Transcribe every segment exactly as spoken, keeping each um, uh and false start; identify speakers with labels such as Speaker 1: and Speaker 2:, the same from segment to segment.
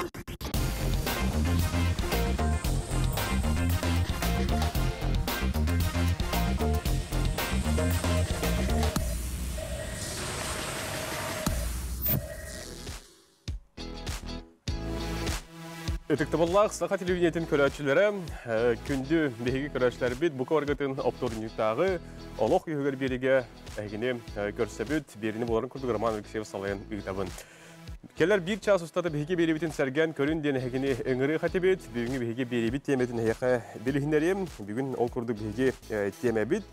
Speaker 1: Өтіктібаллақ сақа телевидениетін көрәтшілері күнді бейгі көрәтшілері біт бұқа орғытын опторынықтағы олық үйігер береге әгіне көрсәбіт беріні боларын күрді Роман Алексеев салайын ұйтабын. Келер бір час ұстаты бейгі беребетін сәрген көрін ден әгіне өңірі қатебет, бүгінгі бейгі беребет теметін әйеқі білігіндерем, бүгін ол күрді бейгі темебет.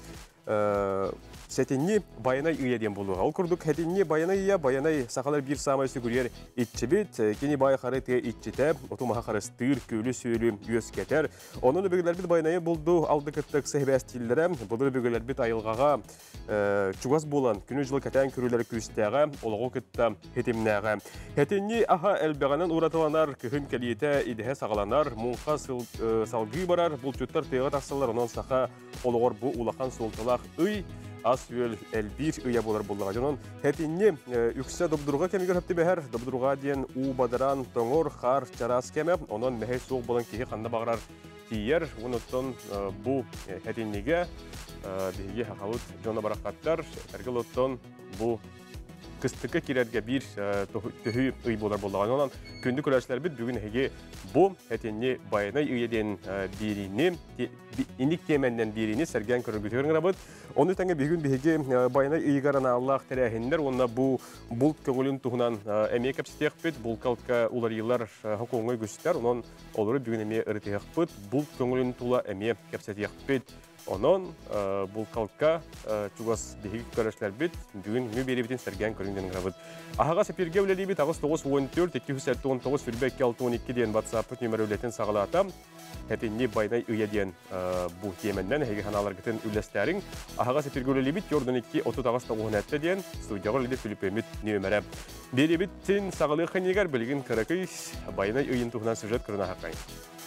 Speaker 1: Сәтенне баянай үйеден болуға. Ол күрдік әтенне баянай үйе, баянай сақалар бір самайсы көрер итчебет, кені бай қарыты итчеті, отымаға қарыстыр, көйлі сөйлі, үйес кетер. Оның бөгелер біт баянайы болду алды кіттік сәйбәстілері, бұлыр бөгелер біт айылғаға чуғас болан, күні жылы кәтен көрілері көстәға, олығы кітті хетемнәға. Әтенне аға әлбәғанын ұратыланар, күхін кәлиеті идеге сағаланар, мұңқа салғы барар, бұл төттар тыйға тақсалар, онан сақа олығыр бұ улақан солтылақ үй, ас өл әлбір үйе болар болуға. Жонын әтенне үксі добдыруға кәмегер хөпті бәхір, добдыруға дейін у бадыран, тоңыр, қар, чарас кәмі, онан мәхей соғ болан кейі қанда бағырар тиер. Оныттан бұ әтеннеге бейге хақалут жона барақаттар, әргіл оттан бұ кыстықы керерге бір төхі үй болар болуған. Онан күнді көрәшілер біт бүгін әге бұ әтенне баянай үйеден беріне, индік теменден беріне сәрген көрінгітігірін ғырабыд. Оны тәңі бүгін бейге баянай үйгарана Аллах тәрәхіндер, онына бұ бұлт көңілін тұғынан әме кәпсітеқ біт, бұл қалтқа олар елар қоңғай көстер, онын олары бүгін әме ұрытеқ біт, бұлт көңілін тұла әме кәпсітеқ біт. Онын бұл қалтқа чуғас бейгі көрәшілер біт, бүгін үмі беребетін сәрген көрінгенің ғырабыд. Ағаға сәперге өлелі біт, ағыз тоғыз он төрт екі жүз он тоғыз екі алты он екі ден WhatsApp нөмір өлетін сағалатам. Әтенне байнай үйеден бұл теменнен әйгі ханалар кетін үлестәрің. Ағаға сәперге өлелі біт, ердің екі отыз ағыз тоғыз әтті ден студияға өлелі Филиппемет нөмірі. Беребеттен сағалы қанегер білген кірекей байнай үйін тұғынан сюжет кіріна хаққайын.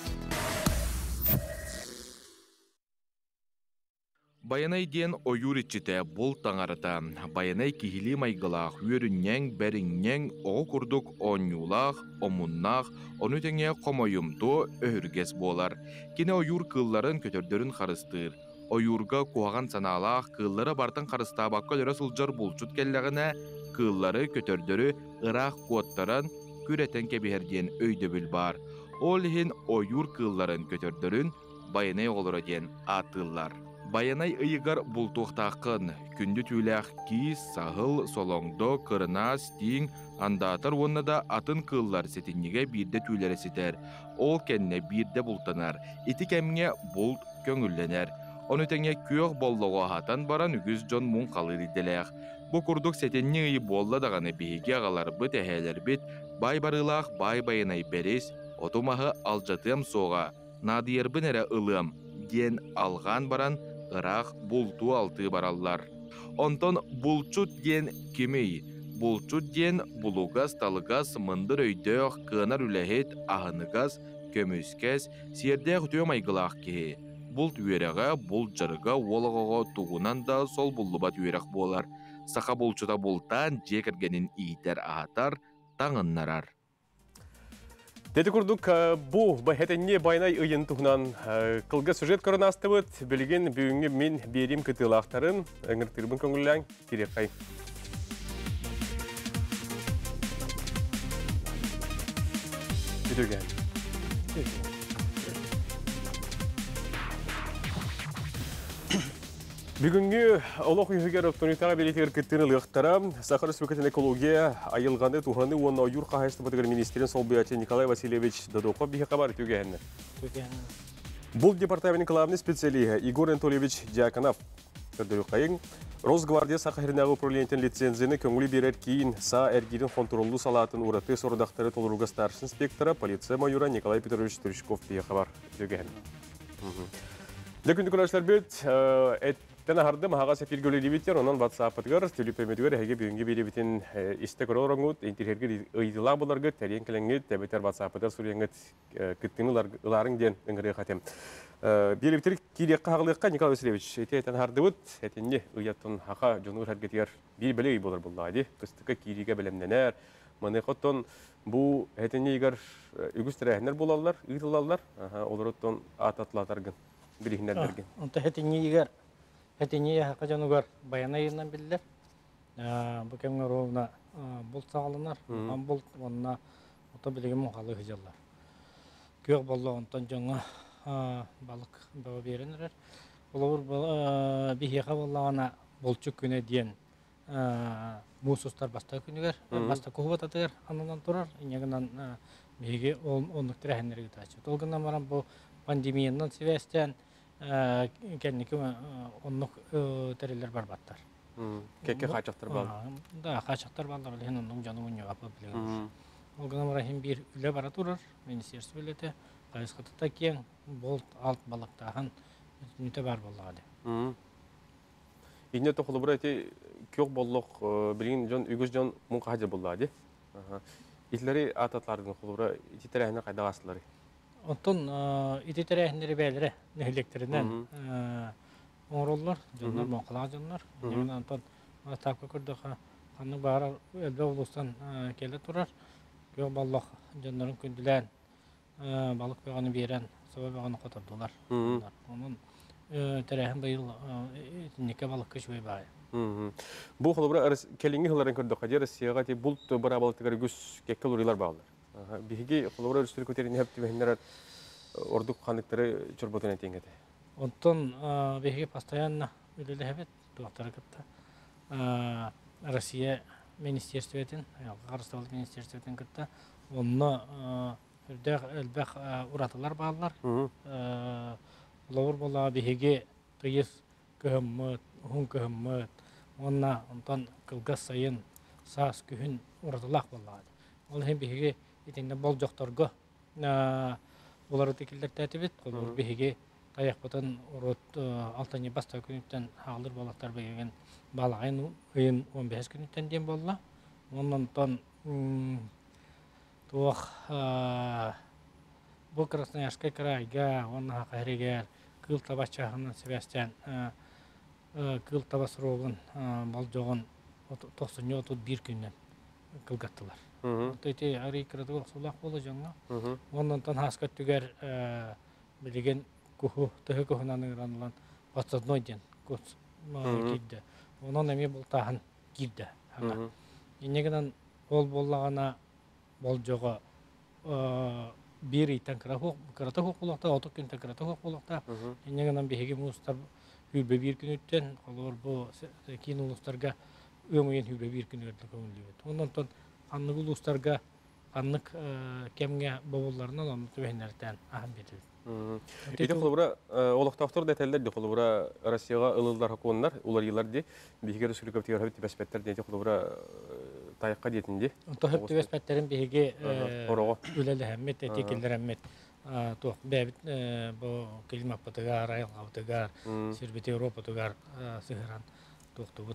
Speaker 2: Баянай ден ойур итчите бұл таңарыта. Баянай кихили майгылақ, үйеріннен, бәріннен, оғы күрдік оңюлақ, омуннақ, оны тәңе қомойымды өһіргес болар. Кені ойур кылларын көтердерін қарыстыр. Ойурға куаған саналақ, кыллары бартын қарыста баққа лөрі сылжар бұлчут келләғіне, кыллары көтердері ұрақ қуаттаран күретен кеберден өйді біл бар. Ол хен ойур кылларын көтердерін Баянай олыры ден атылар. Баянай ыйығар бұлтуқтақын, күнді түйләқ киіз, сағыл, солоңдо, кырына, стиң, андатыр онына да атын кыллар сетінеге бірді түйлері сетер. Ол кәнне бірді бұлтанар, ити кәміне бұлт көңілленер. Оны тәңе көк боллығы хатан баран үгіз жон мұң қалыр иделәқ. Бұ күрдік сетінне ұйы болла дағаны бейге ағалар бұт әхәлер біт, бай барылақ бай баянай бәрес, отумағы алжатым соға, надиербін әрі ылым, ген алған баран, Ырақ бұлту алты бараллар. Онтон бұлчут ген кемей, бұлчут ген бұлугаз талыгаз мындыр өйдөк кынар үләхет ағыныгаз көміскәз сердәқ төм айгылақ кеге. Бұлт үйеріға, бұлт жарыға, олығыға туғынан да сол бұллыбат үйеріқ болар. Сақа бұлчута бұлтан жекіргенін ийтер ағатар, таңыннарар.
Speaker 1: Деді күрдік бұл бәхетенне байнай үйін тұғынан қылғы сюжет көрін астыбыд, білген бүгінгі мен берем күтілақтарын әңіртірбін көңілләң керек қай. Бүдіген. Бүгінгі олық үйігер оптонитаға белетігер күттіні лықтара, Сахар Республикатын экология айылғаны туғаны оны ойыр қағайсты бұтығыр министерін сол бұяте Николай Васильевич Дадоқов бейі қабар түгені. Бұл департамент главный специалиға Игорь Анатольевич Дьяконов көрдірі қайын. Росгвардия Сақахирнағы управлениетін лицензияны көңілі берер кейін са әргерін контроллы салатын ұраты сордақтары толыруға старшын инспектора полиция майора Николай Петрович Турчков бейі қабар түгені. Лекінді көрәшілер бөт, Тәні ағарды мағаға сәпел көлі дебеттер, онан WhatsApp-ытығыр, төліпемедігір әге бүгінгі беребетін істі көрі орыңғыд, интерьергер ұйдылақ боларғыд, тәрен кіліңгід, тәбеттер WhatsApp-ытыр сүреңгід күттіңі ұларың ден үңірі қатем. Беребеттер кейлеққа қағылыққа Николай Васильевич, әте тәні ағарды бұд, әтенне ұяттың аға жоңғыр әргетігер бір білі үй болар болды айды. Күстікі кейлеге білімденер, Манекоттон бу этени игер үгүс тирәһнер булалар, ыйтылалар. Аха, олороттон ататлатаргын, билигнәрдерген.
Speaker 3: Онта хетини игер, хетини хака жанугар баянайынан биллер. Бу кемгә ровна бул сагалынар, ам бул онна ота билеген халы хыжаллар. Көк болла онтан жаңа балык баба беренер. Олар бихиха боллагана болчук күнә диен мусустар баста күнүгер, баста кухват атыр, андан турар, инегеннан беге онлук тирәһнәргә тачы. Толгыннан барам бу пандемияннан себәстән кеннеке онлук тәреләр бар баттар.
Speaker 1: Кеке хачактар бар.
Speaker 3: Да, хачактар баллар, леген онның җаны уйны апып билеген. Толгыннан барам бир үле бара турар, министерство билете, кайсыкта кең болт алт балыктаган нүтә бар булган.
Speaker 1: Инне тохлы бер әти көк боллык билген жон үгүз жон мун каҗы булды. Аха. Итләре ататларның хулбыра иттерәһне кайда аслары.
Speaker 3: Онтон иттерәһнәре бәлере нәһлектереннән оңроллар, жоннар моңкала жоннар. Яннан онтон тапка күрдәха ханны бара элбә улустан келе турар. Көк боллык жоннарын күндүлән балык байганы берән, саба байганы котырдылар. Онын тәрәһен быйыл никә балык көчөй бай.
Speaker 1: Бу хулбыра келинге хыларын көрдө кадер сыяга ти булт бара балыктар күс кекке урылар балар. Аха, биги хулбыра үстүр көтерин хеп тибеннәр ордук ханлыктары чорботына теңгәде.
Speaker 3: Онтон биги постоянно үлеле хәбет доктор кытта. Россия министерствотен, Карстал министерствотен кытта. Онны үрдәк элбәк уратылар балар. Лавр бола биге тыйыз көммөт, хун көммөт. Онна онтан кылгас сайын сас күһүн уратылак боллады. Ол hem биге итинде бол жокторго булар текилдер тәтибит, олар биге таяк бутан урот алтыны баста күнүттен хагылыр балактар беген балайын ыйын он беш күнүттен дем болла. Оннан тон туах бу Красноярский крайга, онна хайригер кыл табачахынан Себастьян кыл табасрогын балжогон тоқсан отуз бир күннен кылгаттылар. Тете ари крадыгы сулак болу жаңа. Оннан тан хаскат түгер билеген куху тыгы кухунан ыранлан подсадной ден кос кирде. Онан эми бул тахан кирде. Инегенен ол боллагана балжого бир итен краху крата хукулакта отук күн крата хукулакта инегенен беге мустар хүлбе бир күнүттен олор бу кин улустарга өңөйен хүлбе бир күнүттен көңүлүбүт. Ондан тон аннык улустарга аннык кемге бабулларынан аны төбөнөртен ахым берилет.
Speaker 1: Ите хулбыра олоктоктор детелдер ди хулбыра Россияга ылылдар хакуннар, улар йыллар ди бигер сүрүкөп тигер хабит беспеттер ди хулбыра таякка детинди.
Speaker 3: Тохып беспеттерин биге үлеле хәммет текелдер хәммет тох бәбит бу килмак батыгар, айыл батыгар, Сербет Европа тугар сыгыран тохтубут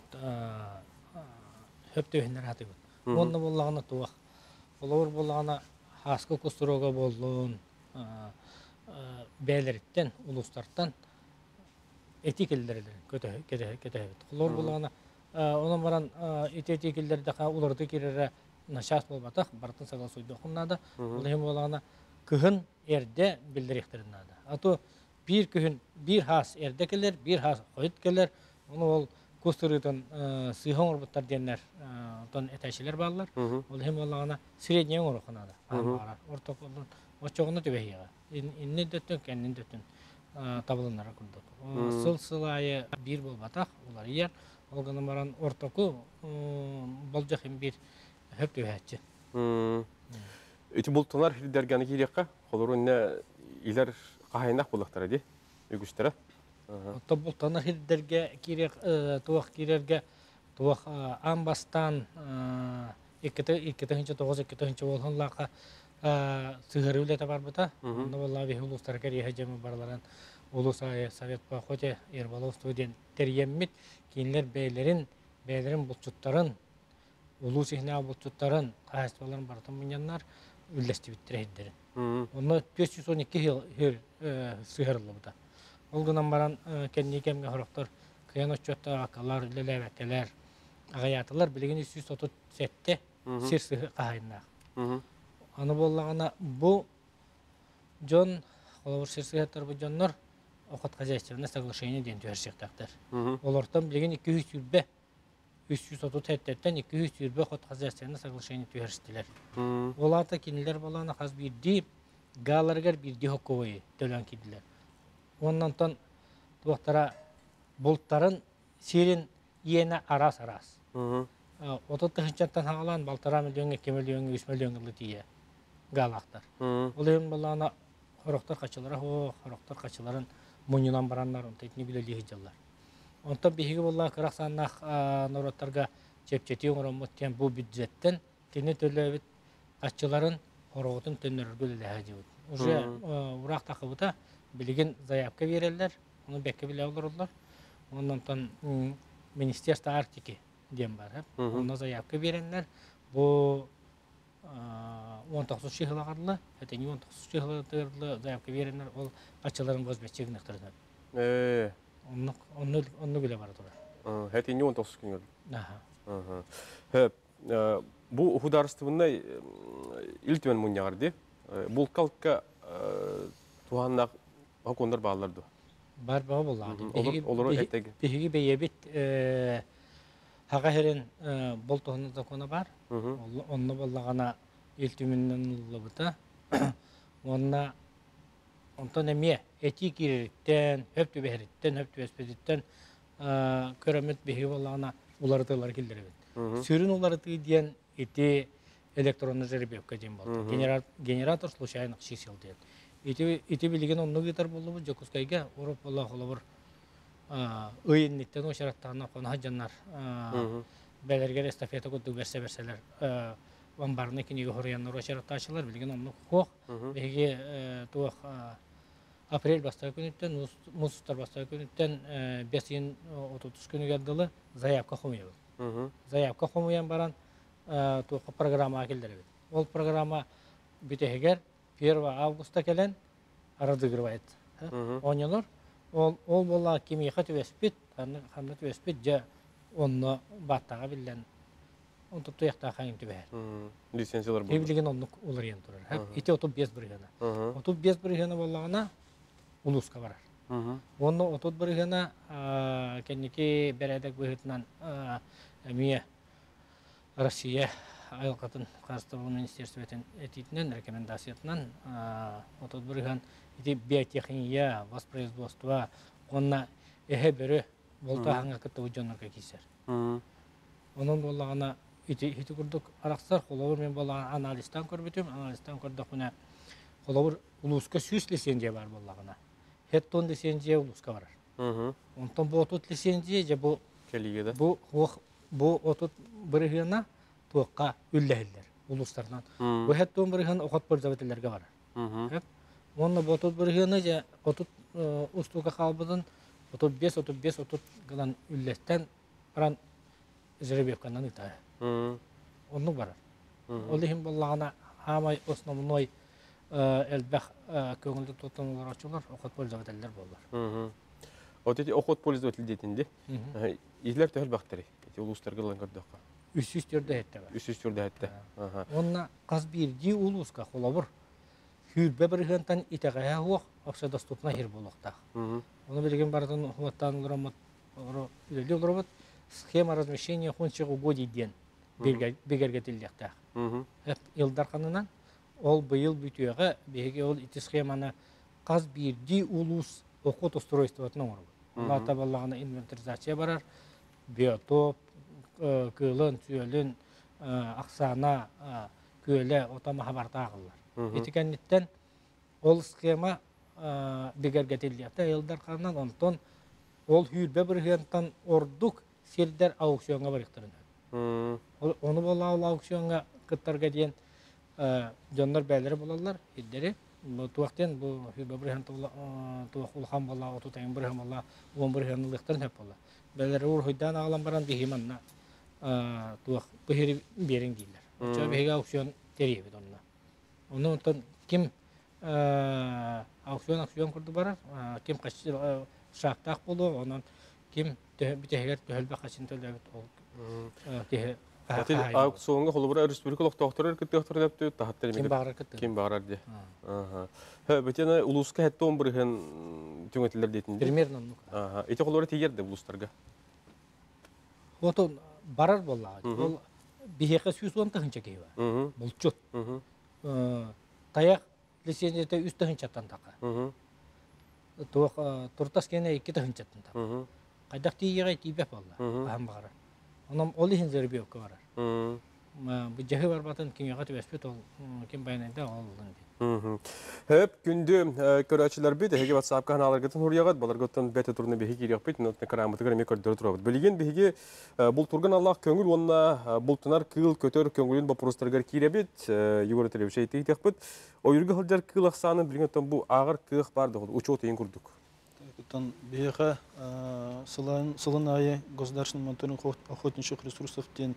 Speaker 3: хөптөһнәр хатыбыт. Онны буллагына туак. Олор буллагына хаскы кустурога болдун. Бәлерттен, улустарттан этикелдердер көтө кете кете. Олор буллагына онан баран этикелдерде уларды кирере нашас болбатак, бартын сагал суйды окуннада. Ол hem буллагына кыһын эрде билдиректериннада. Ато бир кыһын бир хас эрдекелер, бир хас койыткелер. Оны ол кустурыдан сыйхан орбуттар деннер, тон этәшелер баллар. Ол hem буллагына средний орохунада. Ортоп болдун. Очоғыны төбәйіға. Инне дөттін, кәннен дөттін табылынлары күрдік. Сыл-сылайы бір бол батақ, олар ер. Олғаны баран ортоку бол жақын бір хөп төбәйтші.
Speaker 1: Өті бұлтынар хирдергені керекқа, қолыр өнне илер қағайынақ болықтары де, үгістері?
Speaker 3: Отто бұлтынар хирдерге керек, туақ керерге, туақ амбастан икки тоғыз болған лақа сыгыры үлете бар бұта. Онда болла бе улустар кәрие жемі барларан улус айы совет ба хоте Ербалов студент терьеммит кейінлер бәйлерін, бәйлерін бұлчуттарын, улус ихна бұлчуттарын, қайыстываларын бартын мұнянлар үлләсті біттірі хеддерін. Онда бес жүз он екі хир сыгырылы бұта. Ол гынан баран кәнне кемге хорықтар кыян оччотта ақалар, үлелер, әкелер, Ағаятылар білген үс жүз отыз сетте сирсығы қағайыннақ. Аны боллағына бұл жон, олар сирсығаттар бұл жонлар оқыт хозяйствоны соглашение ден түйершектақтар. Олардан білген екі жүз юрбе, үс жүз отыз сеттен екі жүз юрбе оқыт хозяйствоны соглашение түйерштілер. Оларда кенелер болағына қаз бірді галаргар бірді хоковой төлен кеділер. Оннан тон туақтара бұлттарын серин ені арас-арас. Отыз тұхынчаттан хағалан балтара миллионға, екі миллионға, үш миллионға тие галақтар. Ол ең болағына хорықтар қачылары, хорықтар қачыларын мұнынан баранларын тәйтіне білелі жалар. Онтан бейгі болаға қырақ саннақ нороттарға чеп-четі оңырымыттен бұл бюджеттен кені төлі өбіт қачыларын хорығытын төннерір білелі әжеуіт. Уже ұрақ тақыбыта білген заявка берелер, оны бәкке біле олар. Оннан Министерство Арктики дем бар. Оны заявка беренлер. Бұл он тоғыз шиғылағарлы, әтені он тоғыз шиғылағарлы заявка беренлер, ол қачыларын бозбетчегін ұқтырды. Онны біле бар тұра.
Speaker 1: Әтені он тоғыз күн көрді. Бұл ұхударыстығында үлтімен мұнияғарды. Бұл қалыққа туғаннақ ғақондар бағаларды.
Speaker 3: Бар bağı bolladı.
Speaker 1: Olur ettegi.
Speaker 3: Bihi beyebit haga heren boltoğunun zakonu var. Onu bollağana iltiminden ulubuta. Ona ondan emiye eti giriritten, höptü beheritten, höptü espeditten köremet bihi bollağana ulardılar kildirebet. Sürün ulardı diyen eti elektronlu жеребевка дем болды. Генератор случайно шисел дед. Ити билген онны гитар болду жокускайга ороп болла холобор ыйынниттен ошараттагына кона жаннар белерге эстафета куту берсе берселер вамбарны кинеге хоряннар ошаратташылар билген онны хох беге тух апрель баста күнүттен мустар баста күнүттен бесин отуз күнү гаддылы заявка хомуя. Заявка хомуян баран тух программа келдеребит. Ол программа битегер первого августа келен разыгрывает. Оннор ол ол бола кими хат веспит, ханат веспит же онно баттага билен. Он тут яхта ханим тибе.
Speaker 1: Лицензиялар
Speaker 3: бу. Билген онно уларыян турар. Ите отуп без бригана. Отуп без бригана боллагана улуска барар. Онно отуп бригана кенники бередек быгытнан мия Россия Айлқатын Қазақстан министерствотен этитнен рекомендациятынан отот бирган ити биотехния, воспроизводство, онна эхе бере болта ханга кытты уҗаннарга кисер. Онун боллагана ити ити курдук араксар холовур мен боллаган анализтан көрбөтөм, анализтан көрдүк менә холовур улуска сүз лицензия бар боллагана. Хеттон лицензия улуска бар. Онтон бу отот лицензия же бу
Speaker 1: келиге
Speaker 3: бу бу отот биргана туаққа үлләһилләр улустардан. Бу хәттон бирген оқат пользовательләргә бар. Онны ботот биргене же отут устуга халбыдан отут беш отут беш отут гынан үлләстән баран жеребекканнан итә. Онны бар. Олихим боллагана хамай основной элбах көңелдә тотынлар ачулар оқат пользовательләр булар.
Speaker 1: Вот эти оқат пользователь дейтинде. Изләп тәһәл бактыры. Эти улустарга лангырдакка.
Speaker 3: Үсүстөрдө хетте бар.
Speaker 1: Үсүстөрдө хетте.
Speaker 3: Онна каз бирди улуска холобур. Хүрбе биргентен итегая хуак акча доступна хер болокта. Оны билген бардан хуаттан грамот иле грамот схема размещения хончыгы годи ден бегерге тилдекта. Хеп илдар канынан ол быйыл бүтүгө беге ол ити схеманы каз бирди улус окут устройствотна бар. Алла табаллагына инвентаризация барар. Биотоп кылын, түйөлін, ақсана, көлі, отама хабарта ағылар. Етікәнеттен ол схема бігерге телдiyata елдар қанынан онтон ол хүрбе біргентен ордук селдер аукционға барықтырын. Оны бола ол аукционға қыттарға дейін жонлар бәлері болалар, елдері. Туақтен бұл хүрбе біргентен туақ ұлған бола, отутайын бірген бола, он бірген ұлықтырын хеп бола. Бәлері ұр хойдан ағылан баран бейхиманна туақ бұхері берін дейілер. Ча бейге аукцион терейбет онына. Оны онтан кем аукцион-аукцион күрді барар, кем шақтақ болу, онын кем бітегер төхілбе қашын төлебет ол Теһе
Speaker 1: Атыл аукционга холбура республикалык доктор кыттыктыр депти тахаттар
Speaker 3: ким
Speaker 1: эмек.
Speaker 3: багыр кытты.
Speaker 1: Ким багырар ди. Аха. Хэ бетена улуска хеттон бирген түңөтүлөр дейтин.
Speaker 3: Примерно.
Speaker 1: Аха. Эти холбура тиерде улустарга.
Speaker 3: Ото барар болла. Ол бихеке сүз он тахынча кейва.
Speaker 1: Мм.
Speaker 3: Булчут.
Speaker 1: Мм.
Speaker 3: Э таяк лицензияте үч тахынчаттан така.
Speaker 1: Мм.
Speaker 3: Туак туртас кене iki тахынчаттан така.
Speaker 1: Мм.
Speaker 3: Кайдак тиеге тибеп болла. Ахам багыр. Онам ол ихин зерби окка барар.
Speaker 1: Мм.
Speaker 3: Ма бу жахы бар батын кимге катып эспет ол ким байнанда ол.
Speaker 1: Мм. Хеп күндү көрөчүлөр бит эге WhatsApp каналдарга турягат, балар готтон бете турны беги кирек бит, нотны карамыты кеме көрдөр турабыт. Билген беги бул турган Аллах көңүл онна бултунар кыл көтөр көңүлүн бопростарга киребит, югөр телевизия тийтек бит. Ойырга хылжар кыл аксаны билген тон бу агыр кых барды, учет эң курдук.
Speaker 4: Тон бега сылан сылан айы государственный мониторинг охотничьих ресурсов тен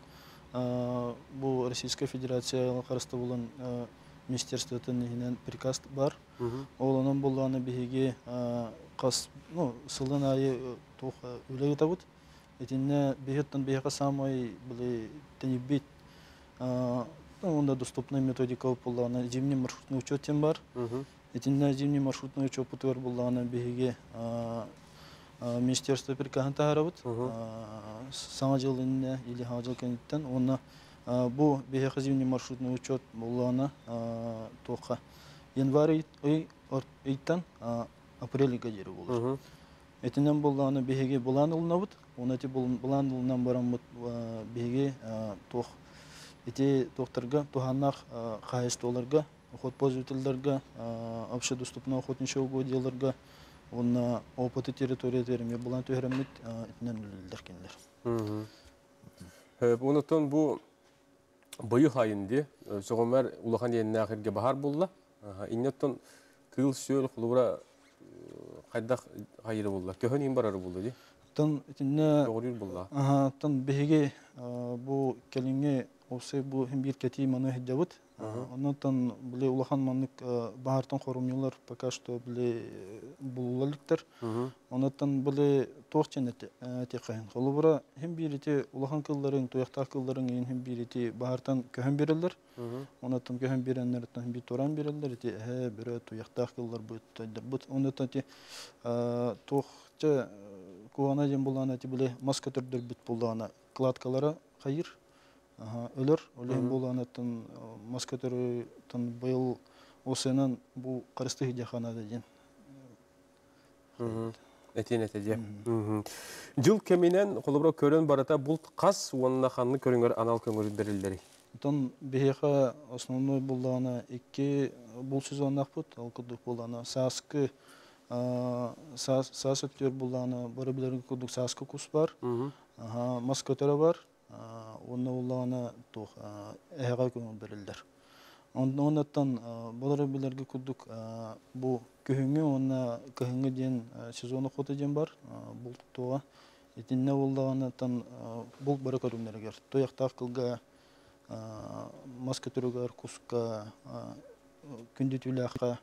Speaker 4: бу Российская Федерация карашты булган министерство тенен приказ бар. Ол анын булганы беге кас, ну, сылан айы тох үлеге табыт. Этинне бегеттен бега самой биле тенибит онда доступная методика булганы зимний маршрутный учет тем бар. Этинне зимний маршрутный учет бар булганы беге министерство приказын тарабыт. Саңа жылында или хажыл кенеттен онна бу беге зимний маршрутный учет булганы тока январь айттан апрельга жери болду. Этинен булганы беге булан улнабыт. Онати булан улнан барамыт беге тох эти тохтарга туханнах кайыстоларга охот пользовательлерге общедоступный охотничьи угодьяларга онна опыты территориятериме булан төһөремит этинен үлелдер кенлер.
Speaker 1: Онотон бу быйы хайынды согомар улахан енне ахирге бахар булла. Иннеттон кыл сөл хулура кайдак хайыры булла. Көһөн ин барары булды ди.
Speaker 4: Тон этинне
Speaker 1: Тогрыр булла.
Speaker 4: Ага, тон беге бу келинге осы бу бир кети маны хиддабыт. Оннан биле улахан маннык баартан хорумнылар пока что биле буллалыктар. Оннан биле тохченете текайын. Холубура hem biriti улахан кылларын, тояктар кылларын hem biriti баартан көһөн берелер. Оннан көһөн береннерден hem bir torан берелер. Эти he бире тояктар кыллар бут. Бут оннан ти тохча куана дем булана ти биле маскатырдыр бит булана кладкалары кайыр. Ага, өлөр, олен буланатын маскатыртын быйыл осенен бу карысты жаханада ден.
Speaker 1: Этин этеде. Жыл кеминен колубра көрөн барата булт кас онна ханны көрүңөр анал көңүл берилдери.
Speaker 4: Тон беха основной булана iki бул сезоннак бут, ал кудук булана саскы сас сасыктөр булана бары билерин кудук саскы кус бар. Ага, маскатыры бар. Онна улана тох эга көңүл берилдер. Оннан болары билерге кудук бу көңү онна көңү ден сезону коты ден бар. Бул тоо этинне улданатан бул бары көрүмнергер. Тояктак кылга маскатырыгар куска күндүтүлакка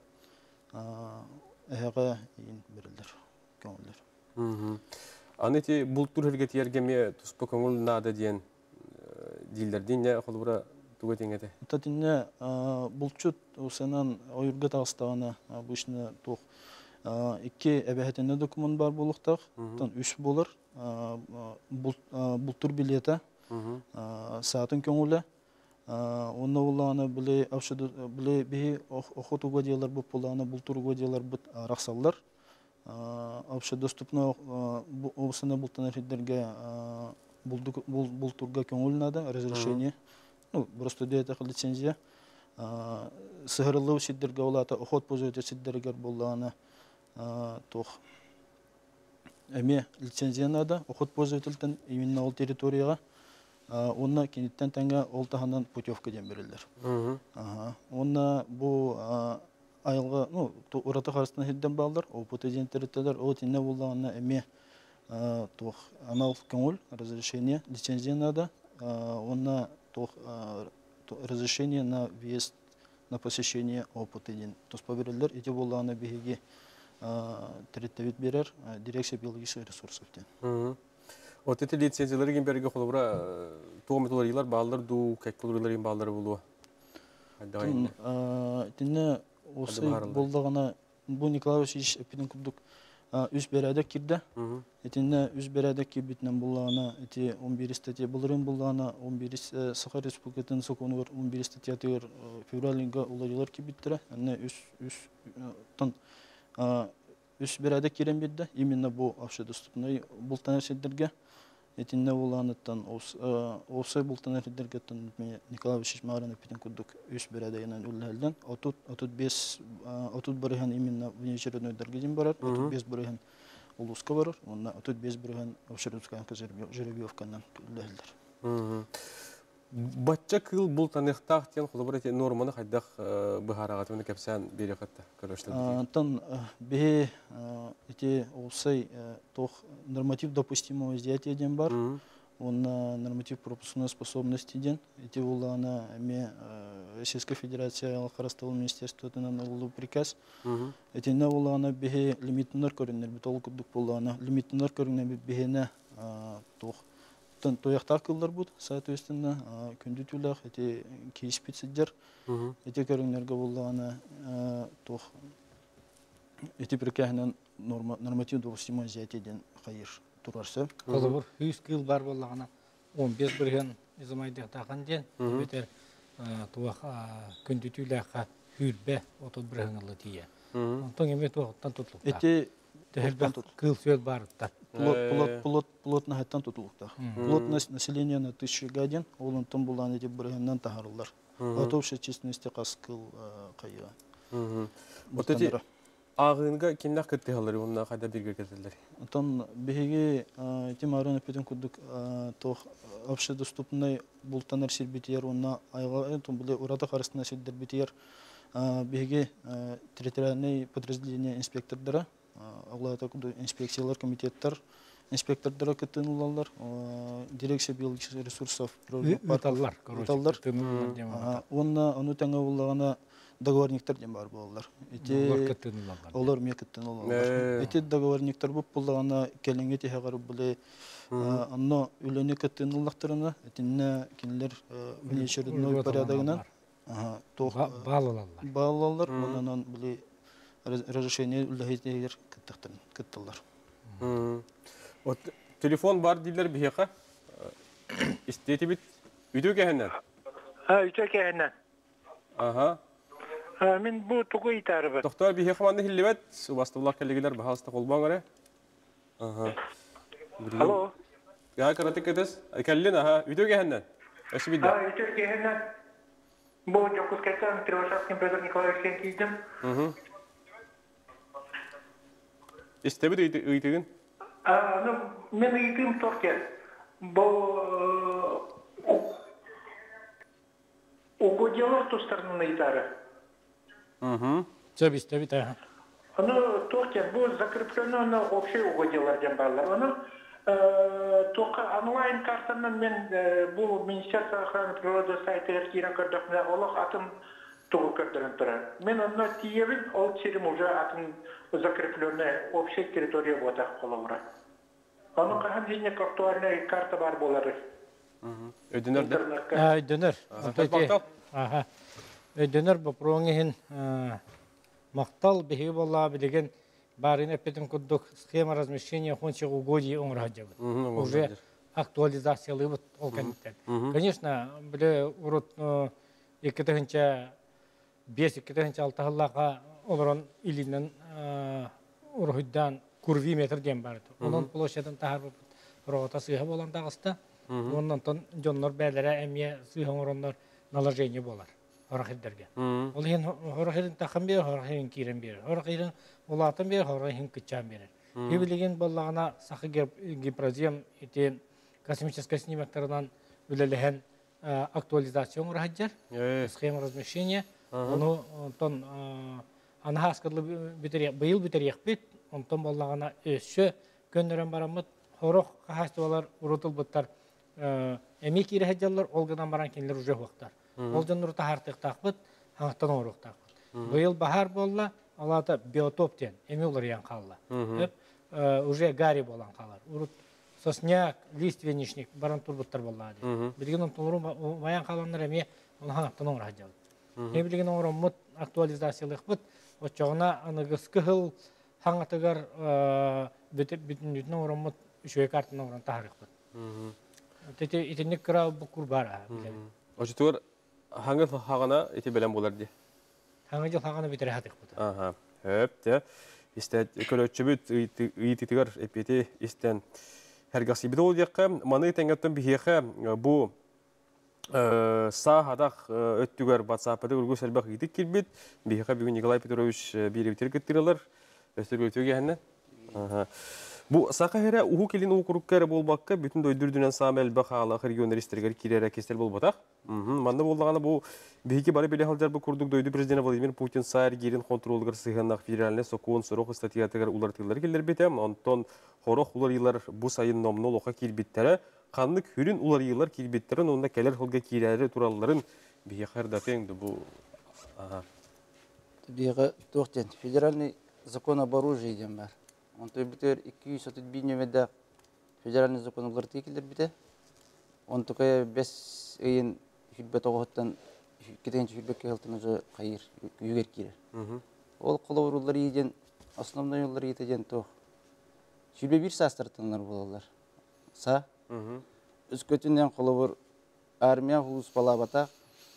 Speaker 4: эга ин берилдер көңүлдер.
Speaker 1: Анети бул турерге тиергеме туспа көңүл нада диен дилдердин не холбура тугетеңете.
Speaker 4: Татинне булчут осенан ойырга тагыстагана бушны тох iki эбехетенде документ бар булуктак, тан үч болор. Бул тур билета, саатын көңүлө. Онна уланы биле авшыды биле би охот угодиялар бу буланы бул тур угодиялар бут рахсаллар. Общедоступный осына бултан хиддерге бул турга көңүл нада разрешение. Ну, просто дете лицензия. Сыгырлуу сиддерге олата охот позойте сиддергер буланы тох. Эме лицензия нада охот позойтелтен именно ол территорияга онна кенеттен таңга ол тахандан путевка ден берилдер. Онна бу айылга, ну, урата карыстан хидден балдар, опыты жентертелер, о тине булганна эме тох анал көңүл разрешение лицензия нада, онна тох разрешение на въезд на посещение опыты ден. Тоспа берилдер, эти булганна беги территория берер, дирекция биологических ресурсов ден.
Speaker 1: Вот эти лицензиялары гимберге холобра тометоларилар баллар ду кеккуларларын баллары болу.
Speaker 4: Тын тинне осы болдағана бу Николаевич эпиден курдук үс берәдәк кирде. Этинне үс берәдәк кибитнен буллагана эти он бир статья булырын буллагана он бир Саха Республикатын законы бар он бир статья тегер февралинга уларылар кибиттер. Анне үс үс тын үс берәдәк кирен бирде. Именно бу авшы доступный бултан шедерге. Этинне булганаттан осы бултан шедерге тын Николаевич Маран эпиден курдук үс берәдәгеннән үлләлдән отут отут бес отут барыган именно внеочередной дәргедин барар. Отут бес барыган улуска барар. Онда отут бес барыган авшырыскан жеребьевканнан үлләлдер.
Speaker 1: Батча кыл бул таныктак тен холобра те норманы хайдак быхарагатыны кепсән берекатта көрөштөр.
Speaker 4: Тан бе эти олсай тох норматив допустимого изъятия ден бар. Он норматив пропускной способности ден. Эти улана ме Российская Федерация Алхарастал Министерство тенан приказ. Эти на улана бе лимитнер көрүнөр бит ол кудук улана лимитнер көрүнөр бехене тох тояқтар кылдар бұд, соответственно, күндітулақ, әте кейспециддер, әте көріңлерге болдағана тоқ, әте біркәхінен норматив допустимый изъятиеден қайыр тұрарсы.
Speaker 3: Қолы бұр, үз кыл бар болдағана он бес бірген изымайдық тақын ден, бетер туақ күндітулаққа хүрбе отыз біргенлі тие. Онтың еме тоқтан тұтылықта. Тәхілбәк кыл сөз барыттар.
Speaker 4: Плот на хаттан тутулуктар. Плот населения на тысячу гаден, олын тым булан эти бұрғаннан тахарылар. От общей численности қасқыл қайыға.
Speaker 1: Вот эти ағынға кемнақ кітті қалар, онына қайда бірге кетілдер?
Speaker 4: Тон бігеге тем араны петен күдік общедоступный бұлтанар сербетер, онына айға, бұлы ұрата қарыстына сердер бетер, бігеге территориальный подразделение инспектордары, Аллата инспекциялар, комитеттар, инспектордары кыттынулалар, дирекция биологических ресурсов,
Speaker 3: металлар,
Speaker 4: металлар. Онна ону таңа уллагана договорниктар дем бар болалар. Олар ме кыттынулалар. Эти договорниктар бу буллагана келеңге тегәр булы, анно үләне кыттынуллактарына, этинне кинлер внеочередной порядогынан,
Speaker 3: балалар.
Speaker 4: Балалар, оннан булы разрешение үлләһитегер кыттылар.
Speaker 1: Вот телефон бар дилер бихеха. Истети бит үйдө кәһеннән.
Speaker 5: Ha, үйдө кәһеннән.
Speaker 1: Ага.
Speaker 5: Ha, мен бу тугы итәрбе.
Speaker 1: Доктор бихеха манды хиллебет, убастылар келгелер бахаста колбаңары. Ага.
Speaker 5: Алло.
Speaker 1: Я карате кедес. Келлин аха, үйдө кәһеннән. Эши бидә.
Speaker 5: Ha, үйдө кәһеннән. Бу жокус кәсән Тревошевский Петр Николаевич кийдим.
Speaker 1: Мгм. İstebid ıytığın?
Speaker 5: Ben ıytığım Türkiye. Bu угодилар ту сторону итары.
Speaker 3: Все истебит, ага.
Speaker 5: Оно Türkiye bu закреплено на общие угодилар дембалар. Оно только онлайн картадан мен bu Министерство охраны природы сайты кирен көрдөкмө олох атын тугу көрдөрүн турар. Мен аны тиебин, ол черим уже атын закрепленная общая территория вот так коловра. Оно кахан жине актуальная карта бар болары.
Speaker 1: Ödünür de.
Speaker 3: Ödünür. Aha. Ödünür bu proğun мактал беги болла билеген барин эпетен кудук схема размещения хонче угодий умраджабы. Уже актуализациялы вот ол комитет. Конечно, биле урут экетенче бес экетенче алтыхаллага олорон илинен урхудан курви метр дем бар. Онун площадын тахар рота сыйга болан дагыста. Ондан тон жоннор бәләре әмие сыйга ороннор наложение болар. Хорахиддерге. Ол ген хорахидин тахын бер, хорахидин кирен бер. Хорахидин улатын бер, хорахидин кычан бер. Бибилеген боллагана сахы гипрозем ите космический снимактарынан үлелеген актуализацион раджар. Схема размещения. Ону тон анахаскадлы битерек быйыл битерек бит. Онтон боллагана өссө көндөрөн барамыт хорох кахастылар урутул буттар. Эми кире хаджаллар олгадан баран кинлер уже вактар. Ол жоннор тахартык такбыт, хаңтан орук такбыт. Быйыл бахар болла, алата биотоп тен, эми улар ян калла. Уже гари болан калар. Урут сосняк, лиственничник баран турбуттар боллады. Билген онтолору баян каландар эме ол ханактан оңра жал. Не билген оңра мут актуализациялык бут, очогына аныгыскы хыл хаңатыгар бүтүп бүтүнүтүн оңра мут үшөй картын оңра тарих бут. Тете итинник кыра бу курбара.
Speaker 1: Ожитор хаңы хагана ити белем болар ди.
Speaker 3: Хаңы жыл хагана битер хатык бут.
Speaker 1: Ага. Хөп те. Исте көрөчүбүт ыйтытыгар эпети истен Hergasi bir de olacak manı tengattan bir hiyaka bu sağ hadak öttüger WhatsApp'da urgu selbak gidik kilbit bir hiyaka bugün Nikolay Petrovich bir bitir getiriyorlar östür ötüge henne bu sağa here uhu kelin uhu kurukkar bolbakka bütün doydurdunan samel bakala ahir yöneristerger kirere kestel bolbatak manda bolgana bu bihiki bari bile haljar bu kurduk doydu prezident Vladimir Putin sayar girin kontrolgar sığanak federaline sokun sorok statiyatıgar ulartılар келер бетем Антон Хорох улар yıllar bu sayın nomnol oka kilbittere kanlık hürün ular yıllar kilbitterin onda keler holga kirere turalların bihikar da tengdi bu aha
Speaker 6: Бига тохтен федеральный закон об оружии дем бар. Он то битер iki yüz otuz bir нөмердә федеральный закон улар текилер бите. Он только без ейин хилбет оготтан кетенче хилбет келтен уже кайыр югер кире. Ол колорулар ийден основной улар ийден то Şübe bir sastırtınlar bollar. Sa. Üskөтүнөн колобур армия хулус балабата.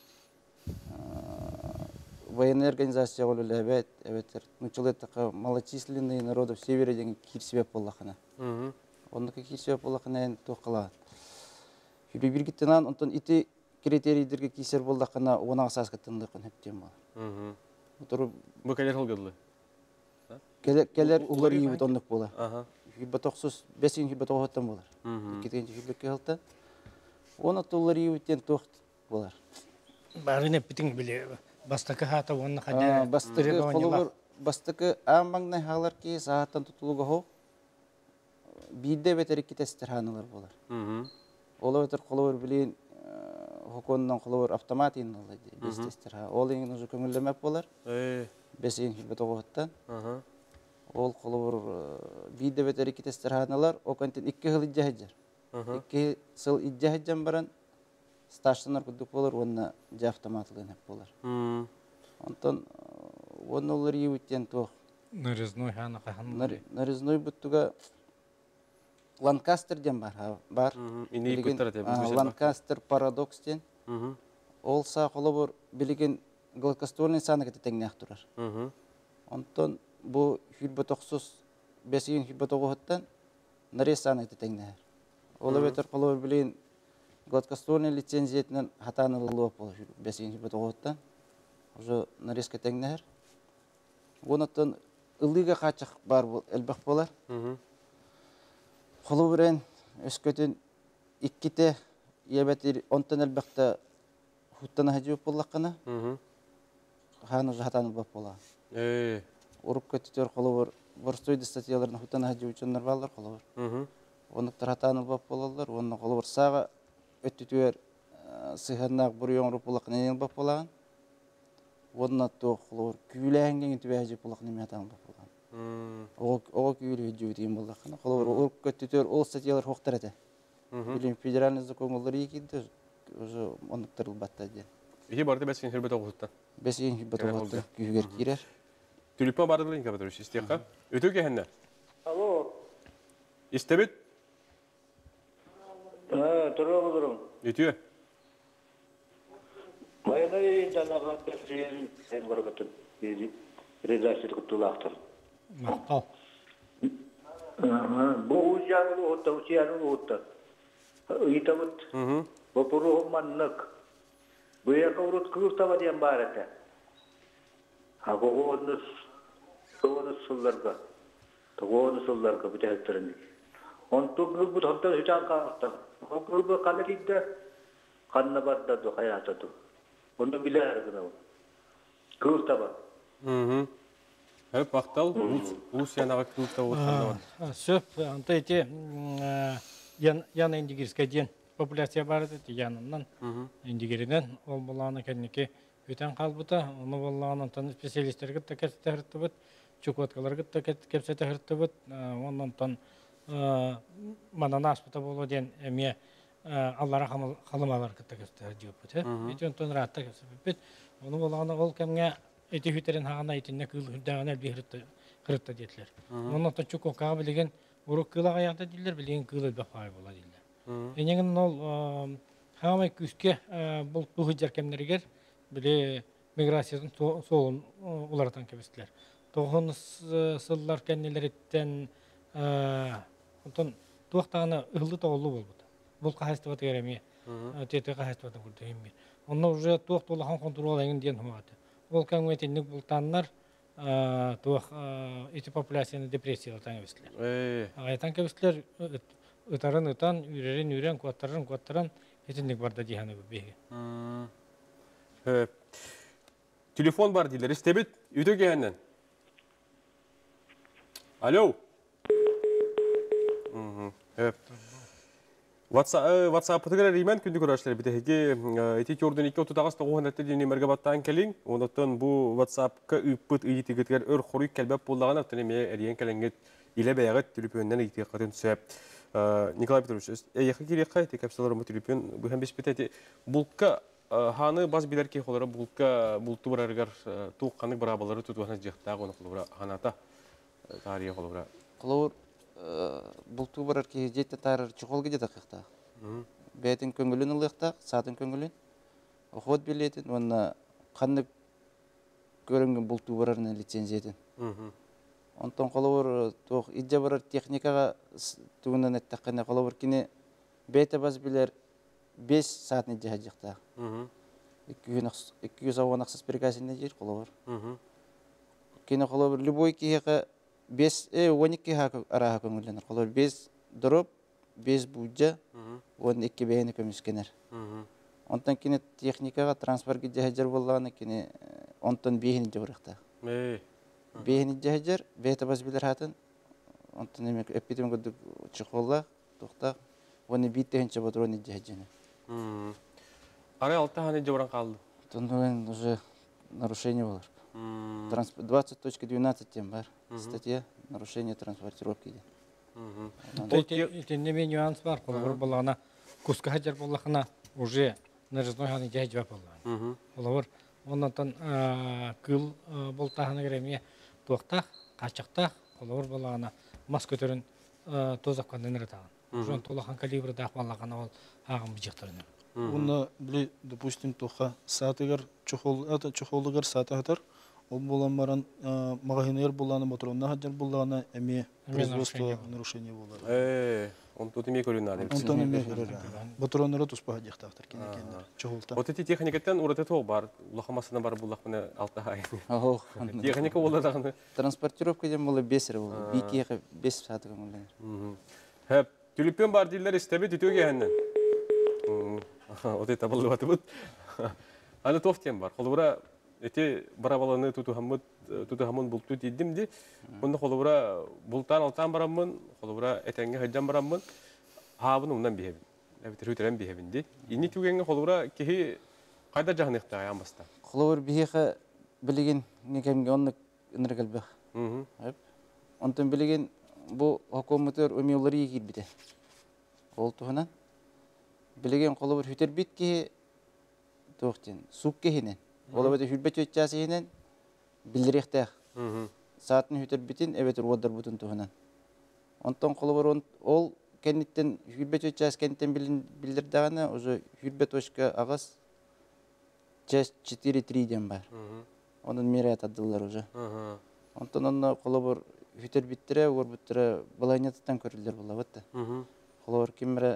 Speaker 6: Военная организация болуп элебет, эбетер. Нучулеттака малочисленный народов севера деген кирсебеп боллахана. Ондука кирсебеп боллахана токала. Şübe bir giттенан онтон ити критерийдерге кисер боллахана она асас кыттындыкын хептен бол. Отуруп
Speaker 1: bu keler holgadlı.
Speaker 6: Келер улар ийбит ондук болар. Ага. Хибатоксус бесин хибатоктан болар. Кетенче хибекке хылта. Оны толлар ийбиттен тохт болар.
Speaker 3: Барыне битин биле бастакы хата онна хадя.
Speaker 6: Бастакы колор бастакы амбаңнай халар ки сааттан тутулуга хо. Бидде бетер китестер ханалар болар. Олар бетер колор билен хокондан колор автоматин алды. Бестестер ха. Ол эң уже көңүллөмөп болар. Э. Бесин хибатоктан. Ага. Ол колор бидде бетер китестер ханалар окантен икки хыл ижжаһар. икки сыл ижжаһар баран сташтанар кудук болар, онна же автоматлыгын болар. Онтон оннолар ийбиттен тох.
Speaker 3: Нарезной хана кахан.
Speaker 6: Нарезной буттуга Ланкастер дем бар. Бар. Ланкастер парадокс ден. Ол са колор билген гладкоствольный санакты теңнәк турар. Онтон bu hürbetoksuz besin hürbetogohtan naressаны теңнәр. Ола бетер колор билен гладкоствольный лицензиятынан хатанылып болуп besin hürbetogohtan. Уже нарезка теңнәр. Онтон ылыга качык бар бул элбек болар. Колор белән өскөтүн икките ябетер онтон элбекте хуттана хаҗып буллакына. Ханы хатанылып була. Э Уруп көтүтөр колор борстойды статьяларын хутан хаҗы үчүннәр балдар колор. Оны таратаны бап болалар, оны колор сага өттүтөр сыганнак бир yoңруп булакны бап булаган. Оны то колор күләнгән түбәҗи булакны метан бап булаган. О о күлү җүдим булакны колор уруп көтүтөр ол статьялар хоктарата. Билим федеральный законлар икиде уже оны тырылбатта ди.
Speaker 1: İki barda besin hürbet oğuttan.
Speaker 6: Besin hürbet oğuttan küger kirer.
Speaker 1: Tülüpme bardalayın kapatırız istiyaka. Ötüge henne.
Speaker 5: Alo.
Speaker 1: İstebit.
Speaker 5: Ha, durum durum.
Speaker 1: Ötüge.
Speaker 5: Bayana janaga tesir sen bargatın. Rezaşet kutulaktır.
Speaker 3: Maqtal.
Speaker 5: Bu ujanı otta, ujanı otta. Itabut. Hı. Bu puru mannak. Bu yakurut kurtava diyen barata. Ha bu onus Doğru sullarga, doğru sullarga bu tehdirin. On toplu bu hatta hücan kalktı. O grubu kalırdı, kanına bardadı hayatadı. Onu bile ergene o. Kurtaba.
Speaker 1: Hı hı. Hep baktal, us yana kurtaba otanlar.
Speaker 3: Söp, anta ite yan yan indigirske diyen popülasyon bardı yanından. Indigirden ol bulağını kendiki Öten kalbıta, onu vallahi tan spesialistler gitti, kepsete hırtıbıt, çukurtkalar gitti, kepsete hırtıbıt, ondan tan манана аспыта болу ден эме аллара халымалар кытта көстөр жопут этен тон ратта көстөп оны болгону ол кемге эти хүтерен хагана итинне кыл хүддагана бихритте кырытта детлер оны то чуко кабы деген урок кылага ягда дилер билген кылы бафай бола дилер энеген ол хамай күскө бул тухуҗар кемнергер биле миграциядан соолун улардан кебестилер тогон сыллар кеннелерден онтон туактагына ылы тоолу болбут бул кайстыба тереме тете кайстыба курду эмми онно уже туактулахан контрол эгин ден хуматы ол кеңметинник бултаннар туак эти популяцияны депрессияга таңебестилер э айтан кебестилер ытарын ытан үререн үрен куаттарын куаттарын этинник барда диханы беге
Speaker 1: телефон бар дилер истебит үйдө кенен алло WhatsApp-ы реймен күнді көрәшілер бітеге эти көрден екі отыз тоғыз нәтті дейіне мәргабаттан келін. Онықтан бұл WhatsApp-ка үппіт үйітігітігер өр қорый кәлбәп болдаған автоны мәе әрген кәліңгет иле бәйәғыт түліпөннен үйітігі қатын түсіп. Николай Петрович, әйеқі кереққа әті кәпсаларымы түліпөн бұхан беспет әті бұлтқа ханы баз білер кей қолары бұлтқа бұлты бір әргер туыққаны бір абалары тұтуғаны жықтағы оны қолы ханата тария қолы
Speaker 6: Қолауыр бұлты бір әрке жетті тарыр чұқол кеде тақиқта. Бәйтін көңілін ұлықтақ, сатын көңілін. Оқуат білетін, оны қанды көрінген бұлты бір әрінен лицензиетін. Онтан қолауыр иджа бір техникаға туғынан әттіққіне қолауыр кені бәйті баз білер бес сатын иджа жықта. екі жүз ауан ақсыз прикасында жер қолауыр. Кені қолауыр любой кейіға бес он екі араға көңілденір. Қолауыр бес дұрып, бес бұджа, он екі бәйіні көміскенер. Онтан кені техникаға транспорт жахаджар болғаны кені онтан бейіні жауырықта. Бейіні жахаджар, бәйті баз білер хатын, онтан емек өппетім көдік чықолла, тоқтақ, оны биттігінші бұдыр оны жахаджаны.
Speaker 1: Арай алты ханы жауыран қалды?
Speaker 6: Тонуын уже нарушение болар. двадцать точка двенадцать тем бар. Статья нарушение транспортировки.
Speaker 3: Тенеме нюанс бар. Қолабыр болағына күскі хаджар болағына уже нарызной ханы жайжа болағына. Қолабыр оннан кыл болтағына кереме тоқтақ, қачықтақ, қолабыр болағына мас көтерін тозаққандың ұрытағын. Жон толақан калибры дақ болағына ол ағым бұжықтырын.
Speaker 4: Оны біле, допустим, тоқа сатығыр, чухолығыр сатығыр, ол болан баран мағайынығыр боланы, мотронна хаджар боланы, әме производство нарушение болар.
Speaker 1: Э, он тут име көрін адым.
Speaker 4: Он тут име көрін. Мотроннары тұспаға дектақтыр кенекендер, чухолта.
Speaker 1: Вот эти техникаттан ұраты тоқ бар, лақамасына бар бұл лақманы алты айын. Техника болды дағаны?
Speaker 6: Транспортировка дем болы бесір болды, бейкеға бес сатығын олар.
Speaker 1: Хэп, түліппен бар дейлер істебе түтөге әннен. Оты табылды баты бұд. Аны тоқтен бар. Қолыбыра эти барабаланы тутухаммыт тутухаммын булту дидимди. Онда қолыбыра бултан алтан бараммын, қолыбыра этенге хаджан бараммын. Хабын ондан бихебин. Әбітір өтерен бихебинди. Ини түгенге қолыбыра кехи қайда жағынықта аян баста?
Speaker 6: Қолыбыр бихеға білеген некемге онны үніргіл біх. Онтан білеген бұл хокомытыр өмеулары егер біде. Қол тұғынан. Білеген қолы бір хүтер бит ке тоқтен, сук кехінен. Олы бәді хүлбет өтчасыхінен білдіректәқ. Саатын хүтер бітін әбетір одар бұтын тұғынан. Онтан қолы бір ол кәнеттен хүлбет өтчасы кәнеттен білдірдіғаны уже хүлбет өшкі ағыз часть четыре три ден бар. Оның мере атадылар уже. Онтан онына қолы бір хүтер біттірі, ор біттірі балайнетіттен көрілдер бола бәтті. Қолы бір кемірі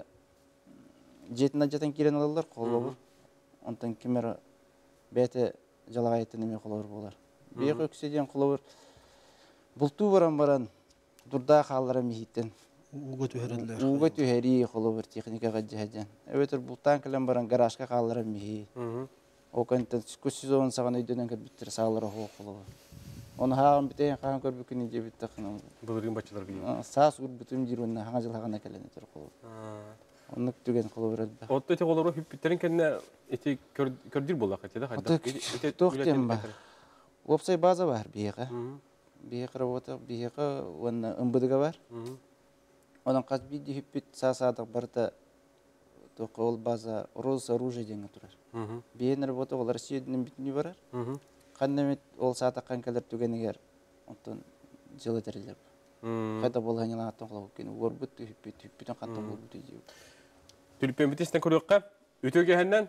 Speaker 6: жетін ажатан керен алалар, қолы бұр. Онтан кемер бәті жалаға етін еме қолы бұр болар. Бейік өкседен қолы бұр. Бұлту баран баран дұрда қалара мехеттен.
Speaker 4: Уға түйерелер.
Speaker 6: Уға түйері қолы бұр техникаға жахаджан. Өтір бұлтан кілен баран гаражқа қалара мехи. Оқанттан көз сезон саған өйденен кәд біттір сағалары қолы бұр. Оны хағын бітейін қағын көрбікіне де бітті қының.
Speaker 1: Бұлырын бачылар бейін.
Speaker 6: Саас ұр бүтім дейруінна хаңа жылағана кәлен өтір қолы. Оннық түген қолы бұрады.
Speaker 1: Отты әте қолыру хүппеттерін кәніне әте көрдір болақ әтеді?
Speaker 6: Отты тоқтен бар. Опсай база бар бейіға. Бейіға работа, бейіға оны ұмбыдыға бар. Onun қаз биді хүппет сасадық барда тоқы ол база роз оружие деген тұрар. Бейін работа ол Россиядан бітіне барар. Қандамет ол сата қанкалар түгенігер онтан жылы тәрелер. Қайда болған елан аттан қылау өкені. Ор бұтты хүппет, хүппеттен қантан қол бұтты дейі.
Speaker 1: Түліппен бітесінен көріққа? Өтеуге әннен?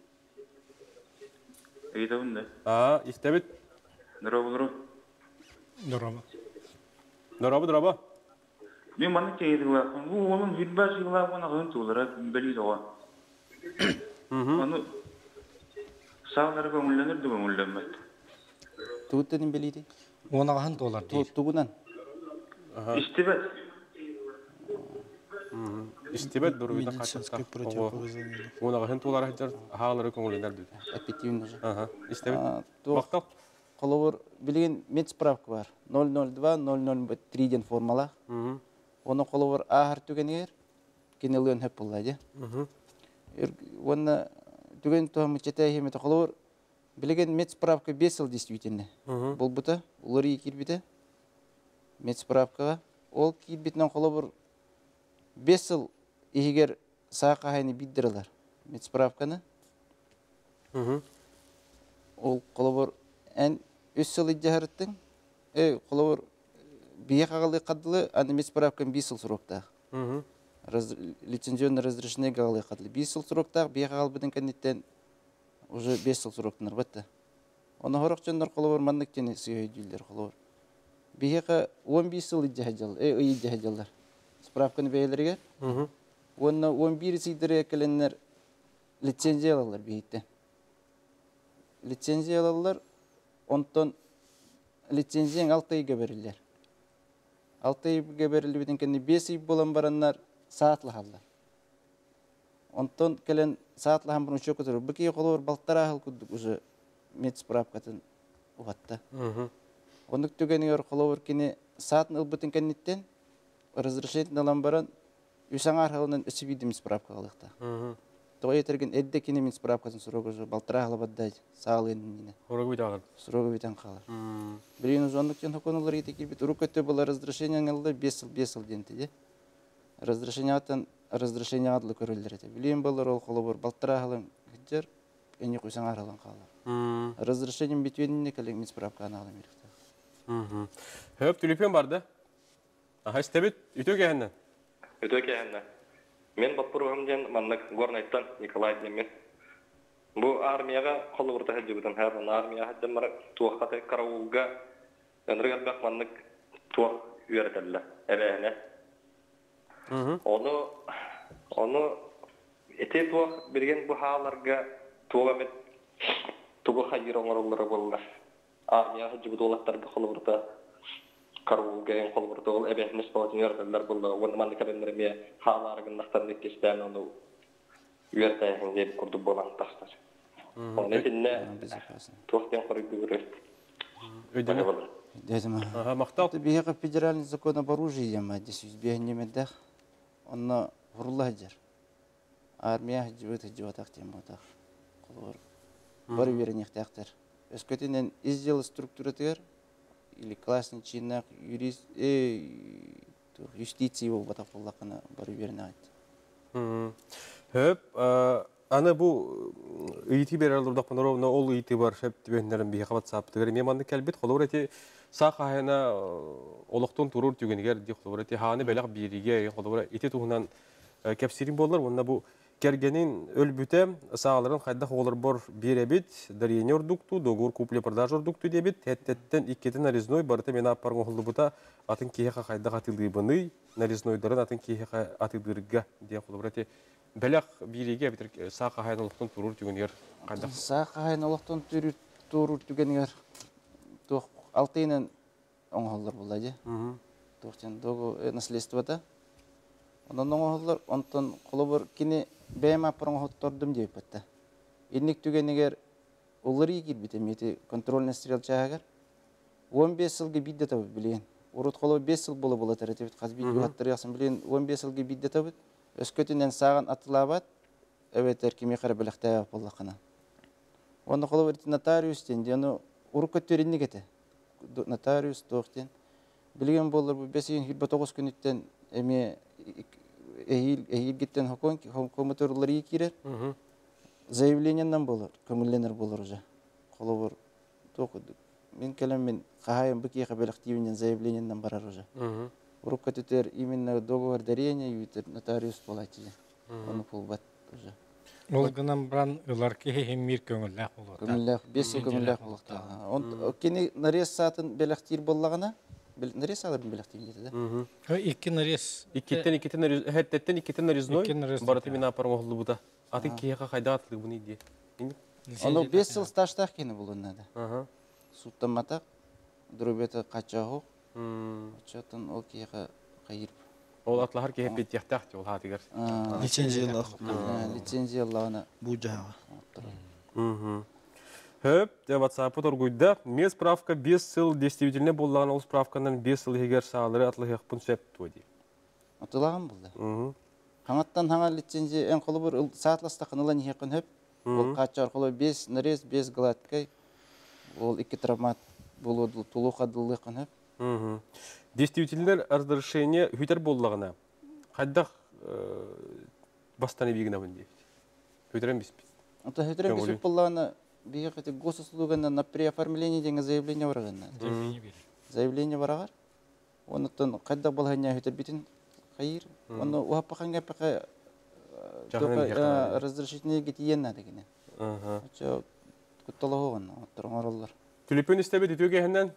Speaker 7: Әйтауында.
Speaker 1: Аа, істебет?
Speaker 7: Дұрабы, дұрабы.
Speaker 3: Дұрабы.
Speaker 1: Дұрабы, дұрабы.
Speaker 7: Мен маны кейді ғылақын. Оның витбаш ғылақын ағын туылыра бәлейді оға. Оны сағылары көңілленір де көңілленмәді.
Speaker 6: Туғыттың бәлейді?
Speaker 3: Оны ағын толар дейір.
Speaker 6: Туғынан?
Speaker 7: Істебет.
Speaker 1: Истебет дұрыйдан
Speaker 4: Медицинское противопоказание.
Speaker 1: Оны ағын толар әйтер ағалары көңілленер дейді.
Speaker 6: Эппетивный же.
Speaker 1: Истебет.
Speaker 6: Мақтал? Қолауыр білген медсправка бар. ноль ноль два ноль ноль три ден формала. Оны қолауыр ағыр түгенер, кенелуен хөп болады. Оны түген тұғымы четай хеметі қолауыр білген медсправка бес жыл действительно. Бұл бұта, ұлыр ей кербеті медсправкаға. Ол кербетінен қолауыр бес жыл егер сақа хайны биддірілер медсправканы. Ол қолауыр ән үш жыл идеғарыттың. Қолауыр бие қағалы қадылы, аны медсправкан бес жыл сұрақтағы. Лицензионный разрешенный қағалы қадылы. бес жыл сұрақтағы, бие қағалы бұдың кәнеттен уже бес жыл сұрақтынар бәтті. Оны хорақ жондар қолауыр маңнық тені сүйей дейілдер қолауыр. Бие қа он бес жыл идеға жалдар. Справканы бәйелерге. Оны он бір сүйдері әкеленер лицензия алалар бейітті. Лицензия алалар, онтон лицензияң алты айға берілер. алты айға берілі бетін кәне бес ай болан бараннар саатлы қалдар. Онтон кәлен саатлы хамбырын үші көтірі. Бүкей қолуыр балтар ағыл күдік ұжы медсправкатын ұғатты. Ондық түгенігер қолуыр кені саатын ұлбытын кәнеттен разрешетін алан баран үсің арқалынан үсі бейді медсправка қалықта. Тоға етерген әдді кені медсправкасын сұрағы ұжы балтар ағылы баддайды сағыл еніне.
Speaker 1: Сұрағы бейді ағыр?
Speaker 6: Сұрағы бейтен қалар. Білген ұжы ондық тен хоконылар етекер бет. Ұрық көтті бұл разрешение аңылды бес жыл бес жыл денті. Разрешение атын разрешение адылы көрілдер еті. Білген болар ол қолы бар балтар ағылын күттер, әне қойсан аралан қалар. Разрешение бетуеніне кәлек медсправканы ағылын меректі.
Speaker 1: Хөп, түліпен барды? Аға, істебет, үтөк әйіннен?
Speaker 8: Үтөк әйіннен. Мен баппырғым ден маннық горнайттан Николай демен. Бұл армияға қолы бұрта әді бұдан әрін армияға әді мара туаққаты қарауылға өндірген бәк маннық туақ үйерділі әбәйіне. Оны әте туақ берген бұл хағаларға туақ әмет туғы қайыр оңырылары болға. Армияға әді бұды олақтарға қолы бұрта Карулга en kolburda ol ebe nisbatan yördüler buldu. Onu mandı kabinlerime hağlarının naqtarını kesden onu üyertayın deyip kurdu bolan taşlar. Onun etinne tuğten koruydu görür.
Speaker 1: Ödeme?
Speaker 6: Dedim.
Speaker 1: Aha, maqtal.
Speaker 6: Biheqa federальный закон об оружии яма десюз бегнемедах. Онна хурлах жер. Армия жибет жибатак тематах. Колор. Бар вернехтактар. Өскөтенен издел структура тер или классный чинах, юрист, э, юстиция его батак боллакана бар вернат.
Speaker 1: Хөп, аны бу ыйти бералдырдак паноровна ол ыйти бар шеп тибендерин бие кабат саптыгыр. Мен манды келбет холор эти сахайна олоктон турур түгенигер ди холор эти ханы белак бириге холор эти тугунан кепсирин боллар. Онда бу кергенин өлбүтө сааларын кайда холор бор беребит, даренер дукту, догур купле продажор дукту дебит, теттен иккетен нарезной барыта мен аппаргон холбута атын кийха кайда катылдыбыны, нарезнойларын атын кийха атылдырга ди холор эти белак бириге битер сака хайналыктан турур түгенер кайда.
Speaker 6: Сака хайналыктан турур түгенер тох алтыйнын оңголор булады. Тохтен догу наследствода. Онан оңголор онтон колобор кини бема промоходтордум деп бетте. Инник түгенегер улыры кирбите мети контрольный стрелчагар он беш жылга бидде табып билген. Урут коло беш жыл боло болот эретеп казби юаттыр ясын билген он беш жылга бидде табып өскөтүнөн саган атылабат эветер кими кара белекте боллакана. Онда коло верти нотариус тенди аны урукка төрүнү кете. Нотариус токтен билген болор бу беш жыл тогуз күнүттен эме эйил гиттен хокон коммутерлары кирер. Заявлениеннан болар, көмүлленер болар уже. Колобор току мен келем мен кахайым бики коллективинен заявлениеннан барар уже. Урукка түтер именно договор дарения ютер нотариус болати. Оны пулбат уже.
Speaker 3: Ол гынан бран ылар ки хеммир көңүлләк болот.
Speaker 6: Көңүлләк, бес ел көңүлләк булакта. Он кени нарез сатын белектир боллагана, нарез алар белектир диде.
Speaker 3: Ха икки нарез.
Speaker 1: Иккиттен иккиттен нарез, хеттеттен иккиттен нарезной. Бараты мина пармохлы буда. Аты кияга кайда атлык буны ди.
Speaker 6: Аны бес ел стажда кени булунады. Ага. Суттан матак, дробета качагы. Чатын ол кияга кайыр.
Speaker 1: Ол атлахар ки хепет яхтах ол хатыгар.
Speaker 4: Лицензиялар.
Speaker 6: Лицензияларны
Speaker 4: бу жага.
Speaker 1: Мм. Хөп, де WhatsApp торгуйда, мен справка бес ел действительно боллаган ол справканан бес ел егер саалары атлык пун сеп тоди.
Speaker 6: Атылаган булды. Мм. Хаңаттан хаңа лицензия эн колу бир саатласта кынылан хекин хөп. Ол качар колу бес нарез бес гладкай. Ол икки травмат болуду тулукадылык хөп.
Speaker 1: Мм. Действительно разрешение хүтер боллагана. Кайдах бастаны бигине бинди. Хүтерем бис.
Speaker 6: Ата хүтерем бис боллагана биге кете госуслугана на преоформление деген заявление баргана. Заявление барагар. Онуттан кайда болгоня хүтер битин хайыр. Оны уапаканга пака разрешение гитиенна дегене. Ага. Ача кутталогон турмарлар.
Speaker 1: Телефон истебет үтөгенен.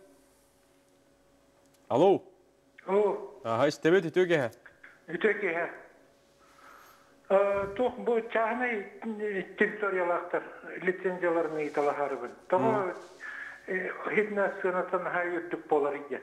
Speaker 1: Алло.
Speaker 5: О.
Speaker 1: Ага, истебет үтөгө.
Speaker 5: Үтөгө. Э, тох бу чагны территориялактар лицензияларын италахарыбын. Того хитна сынатын хайыттык болар иде.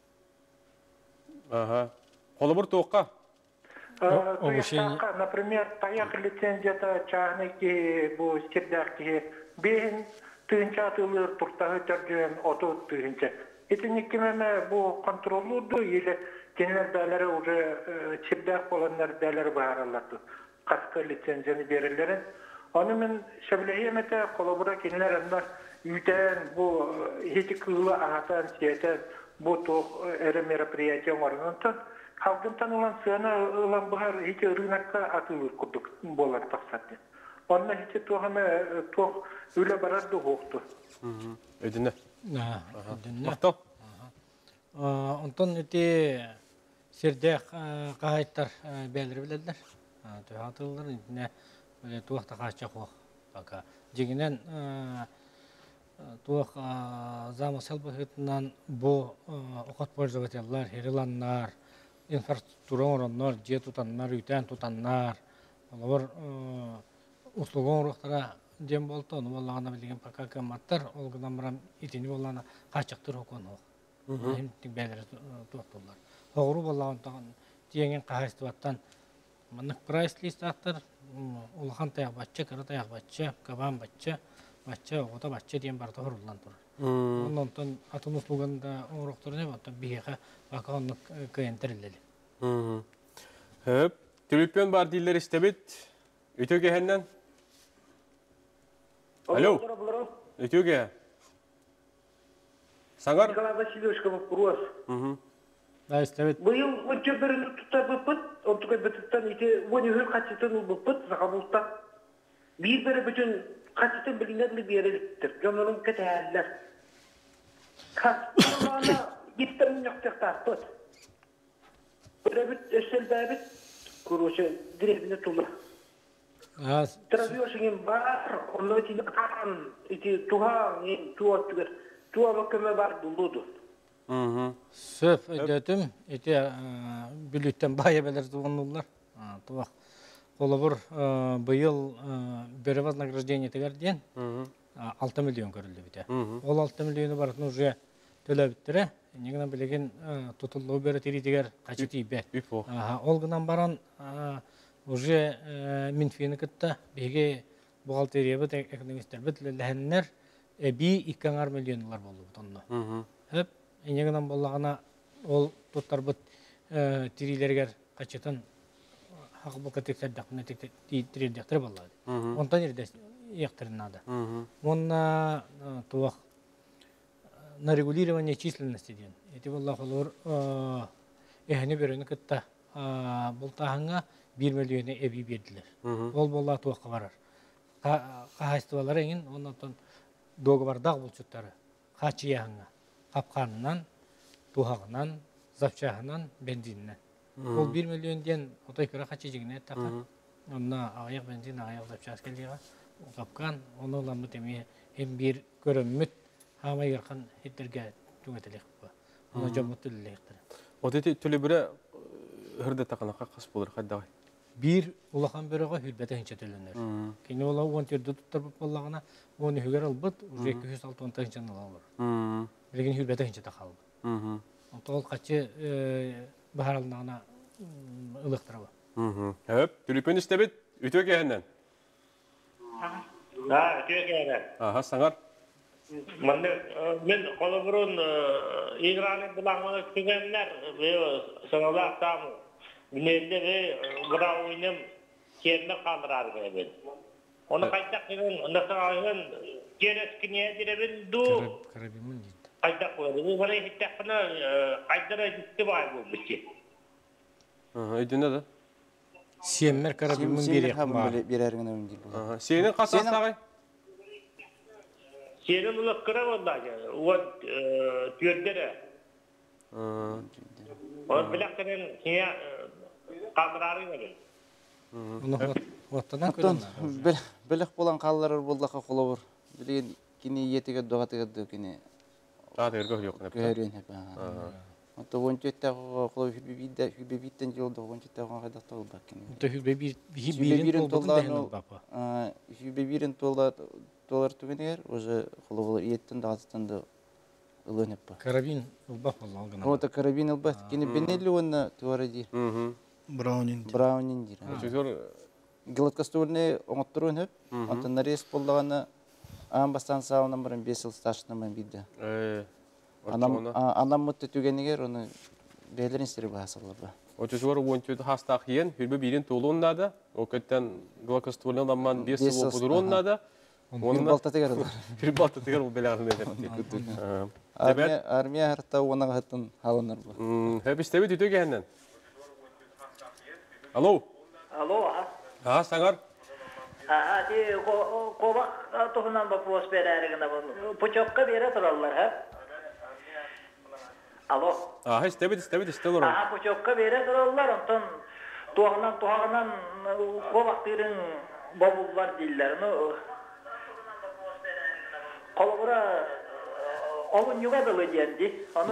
Speaker 1: Ага. Холобур тоққа?
Speaker 5: Например, таяк лицензията чагны ки бу стирдакки бен тынча тылыр туртагы төрдөн ото тынча. Этникеме бу контроллуду или genel değerleri уже çibdak olanlar değerleri bağırırlardı. Kaskı лицензияны verirlerin. Onu ben şeblehiyemete kolabora genel anlar yüten bu hiç kığılı ahatan siyeten bu toğ eri merapiriyatı varınından halkından olan sığına olan bahar hiç rınakka atılır kurduk bolar taksatı. Onunla hiç toğama toğ öyle barardı hoğdu.
Speaker 1: Ödünle.
Speaker 3: Ödünle.
Speaker 1: Maktal.
Speaker 3: Ondan öte Serdek kahaytlar belirli bilirler. Tuhaflılar ne böyle tuhafta kaçacak o. Baka ciginen tuhaf zamasal bakımından bu okat borcavatılar, herilanlar, infrastruktura oranlar, jet tutanlar, üten tutanlar, onlar usluğun ruhlara dem boltu, onu vallahi bildiğin pakaka matlar, olgudan buram itini vallahi kaçaktır o konu. Hem belirli tuhaflılar. Doğru vallahi diyen kahaystuvattan manık price list attır. Ulhan tayak batça, kara tayak batça, kaban batça, batça, ota batça diyen barda horulan durur. Ondan atın usluganda uğruktur ne var? Bihe baka onu kıyenterileli.
Speaker 1: Hep telefon var diller istebit. Ötüge hennen. Alo. Ötüge. Sangar.
Speaker 5: Николай Васильевич вопрос.
Speaker 3: Да, istebit.
Speaker 5: Bu yıl o cebrini tutar bu pıt, o tutar bıtıktan ite, o nühür kaçıtın bu pıt, zahabulta. Bir biri bütün kaçıtın bilinirli bir yere gittir. Canların keteğerler. Kaçıtın olana gittim yaktıkta pıt. Böyle bir ösel bebit, kurucu direkine tulur. Trafiyorsun var, onun için kan, iti tuhan, tuha tüger. Tuha bakıma var duludur.
Speaker 3: Söp ödedim, ete bülütten baya beler tuğanlılar. Tuğak. Kolabur bu yıl bir вознаграждение tegerdiyen altı milyon görüldü bite. Ol altı milyonu baratın уже töle bittire. Negine bilegen tutulduğu beri teri teger kaçı tiybe. Ol gınan baran уже minfiyini kıtta. Bege buhalteriye bit, ekonomistler bit, lehenler bir ikkanar milyonlar boldu butonda. Hep Enegenen bollagana ol tuttar bit tirilerger kaçıtın haqı katekser dakına tekte tiridektir bolladı. Ondan yerde yaktirinadı. Onunla tuğak на регулирование численности ден. Эти болла холор эхне берени кытта бұл тағыңа bir миллионы эби бердилер. Ол болла туаққа барар. Қағайстывалар еңін, оннан доғыбардағы бұл чүттары. Қачияғыңа, қапқанынан, туғағынан, запчағынан, бензинінен. Ол bir миллион ден отай көре қачы жігіне тақа. Онна ағаяқ бензин, ағаяқ запчағыз келдіға. Қапқан, оны оламы теме hem bir көрөммүт хамай гарқан хеттерге түңетелек ба. Оны жомутту лектер.
Speaker 1: Вот эти төлөбүрө хырда таканакка кас болор кайдагы.
Speaker 3: Bir улахан бөрөгө хүлбете хинче төлөнөр. Кини ола он төрдө туттар боллагына оны хүгөр албыт уже эки жүз алтымыш жана алар. Билген хүлбете хинче такалып.
Speaker 1: Мм.
Speaker 3: Отол качы бахаралнана ылыктырабы.
Speaker 1: Мм. Хөп, түлүпөн истебит үтө кенен.
Speaker 5: Да, кегерен.
Speaker 1: Аха, саңар.
Speaker 5: Мен мен колобурун играны булаганы күгеннер, саңалак там. Менде бе бара ойнам керне калдырар бен. Оны кайта кыгын, ындакагын керескине диребин ду.
Speaker 3: Карабимин дейт.
Speaker 5: Кайта койду. Бу бара хиттакны кайдыра житти бай бу бичи.
Speaker 1: Аха, идене да.
Speaker 3: Семмер карабимин берек бар.
Speaker 6: Берерген өңдил.
Speaker 1: Аха, сенин касасагы?
Speaker 5: Сенин улак кыра болда. Вот түрдере.
Speaker 1: Аха.
Speaker 5: Вот билактерин кия калдырары бер.
Speaker 3: Оны оттан көрөм.
Speaker 6: Белек болан каллар болдакка колобур. Билген кини етеге догатыгы кини.
Speaker 1: А, тергөө жок.
Speaker 6: Көрөн хеп. Ото вончетте коло хүбибидде хүбибиттен жолдо вончетте кайда толбак кини.
Speaker 3: Ото хүбеби бирин толбун бапа.
Speaker 6: А, хүбибирин толда доллар түгенер, уже колобур еттен дагыстанда ылынып.
Speaker 3: Карабин улбап алган.
Speaker 6: Ото карабин улбат кини бенелли онна туаради.
Speaker 1: Мм.
Speaker 4: Браунин.
Speaker 6: Браунин дир.
Speaker 1: Чөзөр
Speaker 6: Гилаткастурны оңоттурун хеп. Ото нарез боллаганы амбастан саунан бирин беш жыл стажнаман бидде.
Speaker 1: э
Speaker 6: Анам анам мутты түгенигер оны белерин сири басалар.
Speaker 1: Очур вончуд хастак ен хүрбө бирин толундады. Океттен глакастурны даман беш жыл болдурундады.
Speaker 6: Оны балта тегер.
Speaker 1: Бир балта тегер бу белагын деп.
Speaker 6: Армия армия харта оны хатын халыныр бу.
Speaker 1: Мм, хеп истеби түтө кенен. Алло.
Speaker 9: Алло.
Speaker 1: А, саңар.
Speaker 9: А, ди кобак тухунан вопрос береригине бу. Пучокка бере тураллар, ха? Алло.
Speaker 1: А, истеби, истеби, истелор.
Speaker 9: А, пучокка бере тураллар, онтон туагынан туагынан кобак тирин бабуллар диллер. Ну колобура огун юга дылы денди. Аны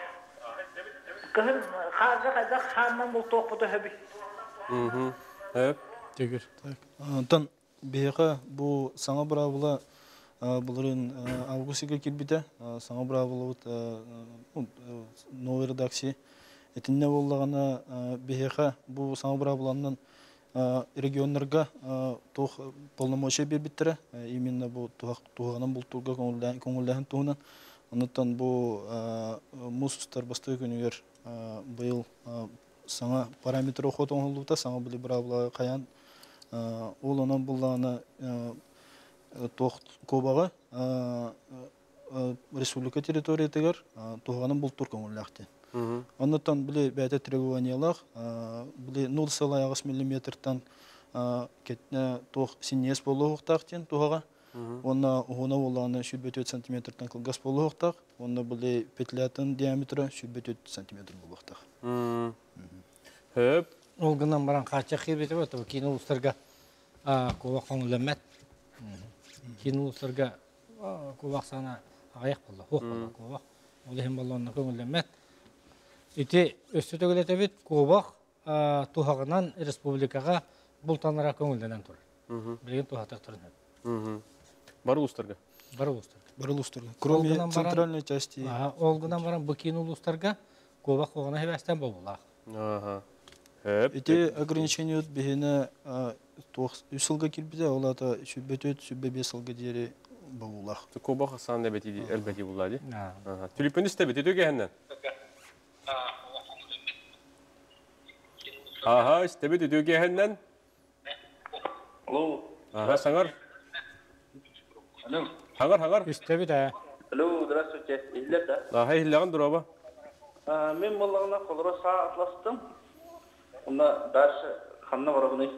Speaker 9: кын хаза хаза ханнан бул токпуту хөбү.
Speaker 1: Мм. Хеп.
Speaker 3: Тегер.
Speaker 4: Антон бега бу саңа бравла буларын августга кирбите саңа бравла вот новый редакция этинне боллагана бега бу саңа бравланын регионнарга тох полномочия бербиттере именно бу туганын бул турга көңүлдөн туунан онтон бу мусустар басты күнүгөр быйыл саңа параметр охот оңолута саңа били бравла каян ол онан булланы тох кобага республика территориятыгар туганын бул тур көңүллакты. Онтон били бәте требованиялар били ноль целых агыс миллиметртан кетне тох синес болуктактен тугага. Онна угуна боланы шүлбөт сантиметртан кылгас болуктак. Онна били петлятын диаметры шүлбөт сантиметр болуктак.
Speaker 1: Мм. Хеп.
Speaker 3: Ол гынан баран кача хирбете бат, кийин улустарга кобак көңүлөмөт. Кийин улустарга кобак сана аяк болду, хок болду кобак. Ол эм балонна көңүлөмөт. Ити өстөтөгөлөтө бит кобак тухагынан республикага бул танара көңүлдөнөн тур. Билген тухатак турат.
Speaker 1: Мм. Бар улустарга.
Speaker 3: Бар улустарга.
Speaker 4: Бар улустарга. Кроме центральной части.
Speaker 3: Ага, ол гынан баран бу кийин улустарга кобак когона хебастан болула.
Speaker 1: Аха. Хеп.
Speaker 4: Эти ограничения от бегена тох үч жылга кирбиде, олата шүбөтөт шүбө беш жылга дери болулах.
Speaker 1: Кобак сан дебет иди, элбети булады.
Speaker 3: Ага.
Speaker 1: Түлүпөн истебит түтө кенен. Аха, истебит түтө кенен.
Speaker 5: Алло.
Speaker 1: Аха, саңар.
Speaker 5: Алло.
Speaker 1: Хагар, хагар.
Speaker 3: Истеби да.
Speaker 5: Алло, здравствуйте. Илер да.
Speaker 1: Аха, иллаган дураба.
Speaker 5: Мен боллагына колора саа атластым.
Speaker 7: Onda dərsə xanna var bunu.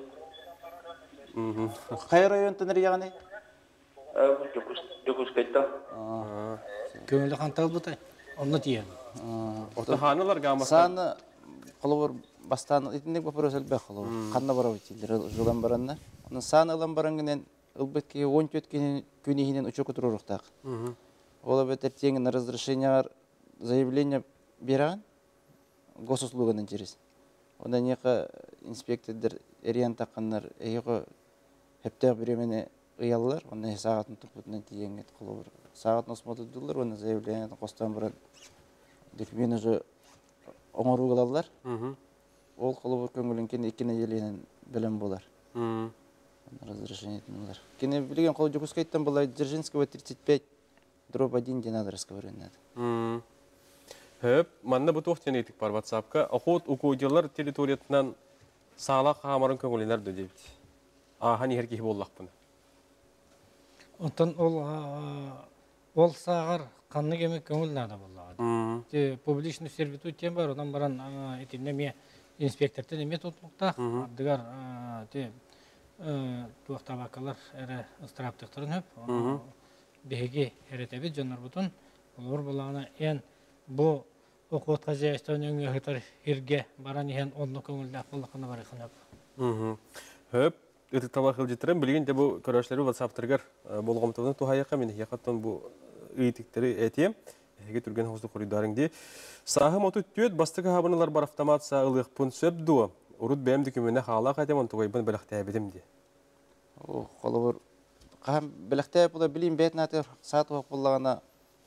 Speaker 6: Қай районтан рияғаны?
Speaker 7: Bu dokuz dokuz kayıtta.
Speaker 3: Көңілі қантал бұтай, оны тиен.
Speaker 1: Отаханалар гамаса.
Speaker 6: Саны қолуыр бастан итіндек вопрос әлбәк қолуыр. Қанна бара өтелер жылан баранна. Оның саны алан барангенен ылбетке он төрт күнігінен учок отырурықтақ. Ола бетер теңін разрешениялар заявление бераған госуслуган интерес. Онда неқа инспектордар эриан таққандар эйғы хептеғ біремене ұялылар, оны сағатын тұпытынан тиеңет қолуыр. Сағатын осмоты дұлдар, оны заявлениятын қостан бұрын документ уже оңыру қалалар. Ол қолуыр көңілінкен екіне елінен білім болар. Разрешение етінілер. Кене білген қолу жүкіскайттан болай Дзержинского тридцать пять дробь один Динадырского рынады.
Speaker 1: Хөп, манна бұты оқтен етік бар ватсапқа. Оқуыт ұқуыдылар территориятынан сағалақ қамарын көңілінер дөдебді. Аға нехер кейі боллақ бұны?
Speaker 3: Онтан ол сағар қанны кемек көңілінады боллағы. Публичный сервитут тем бар, одан баран етімне инспектортен емет отмұқтақ. Адыгар туақтабақалар әрі ыстыраптықтырын хөп. Беге әретебет жонар бұтын. Олар болағына ән бұл оқуат хозяйствоны өңгетер ирге баран иһен онны көңүлдә буллыкны бар ихнеп.
Speaker 1: Хөп, это табахыл җитрем билген дә бу көрәшләре WhatsApp-тыргар булгамтыны тухайка мен якаттан бу ыйтиктәре әтем. Әгә турган хозды коридорың ди. Саһы моту төт бастыгы хабыналар бар автомат сагылык пун сөбду. Урут бәм документы хала кайтам он тугай бен беләхтә бедем ди.
Speaker 6: О, холовор кам беләхтә була билин бетнаты саат вак буллагана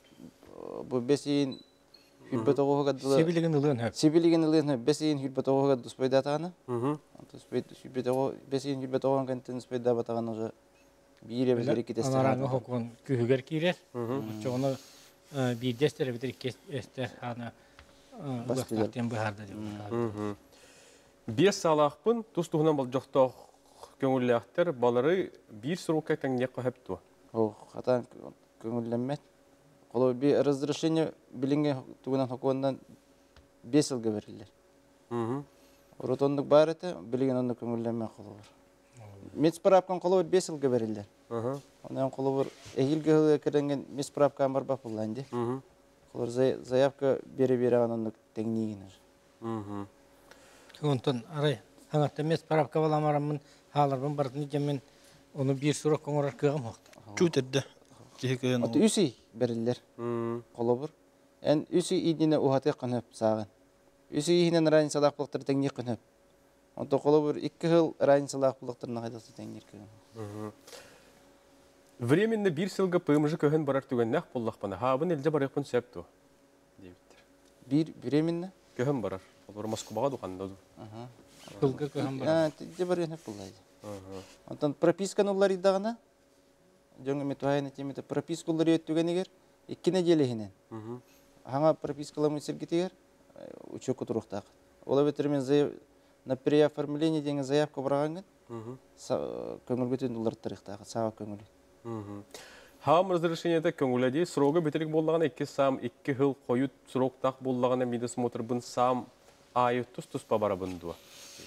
Speaker 6: бу бесин Хюббетогога
Speaker 3: Сибилиген ылын хөп.
Speaker 6: Сибилиген ылын хөп. Бесин хюббетогога дуспайда таганы. Мм. Дуспайда хюббетого бесин хюббетогога кентен дуспайда батаганы уже бире бери кетесте.
Speaker 3: Алараңы хокун күгөр кирер. Чоны бидестер битер кестер аны бастыртен бахарда деп.
Speaker 1: Мм. Бес салахпын тустугунан бол жоктоо көңүлләхтер балары бир срокка таңне кахыпту.
Speaker 6: О, хатан көңүлләммәт. Коло би разрешение билинге тугунан хокуандан бес жылга берилер. Мм. Ротондук бар эте, билген онда көңүлләммә колор. Медсправкан колор бес жылга берилер. Мм. Ондан колор эйилге керенген медсправка бар ба булланды. Мм. Колор заявка бере-бере анын теңнигин. Мм.
Speaker 3: Онтон арай хаңатта медсправка баламарамын халарбын бардын жемен оны бир сурак көңөрөр кыгам хакт.
Speaker 4: Чутерде.
Speaker 6: Аты үсі берілдер қолы бұр. Ән үсі идіне ұхаты қынып сағын. Үсі ихінен райын салақ бұлықтыр тәңнер қынып. Онты қолы бұр екі жыл райын салақ бұлықтырына қайдасы тәңнер қынып.
Speaker 1: Временно бір сылғы пымжы көхін барар түгеннәқ боллақпаны. Хабын әлде барықпын сөпту.
Speaker 6: Bir временно?
Speaker 1: Көхін барар. Олар Москваға дұқанды.
Speaker 3: Сылғы көхін барар.
Speaker 6: Әлде барықпын бұлайды. Онтан прописканы олар идағына? Жаңа метуайны теметі пропискалар өттігенегер, екі неделігінен. Аңа пропискаламын сергетегер, учок отыруқтақ. Ола бетермен на переоформление деген заявка барағанген, көңіл бөтен олар тарихтағы, саға көңілі.
Speaker 1: Хам разрешениеті көңілі сроғы бетерік болағына екі сам, екі хыл қойыт сроқтақ болағына мейді смотр бұн сам айы тұс-тұс па бара бұндуа.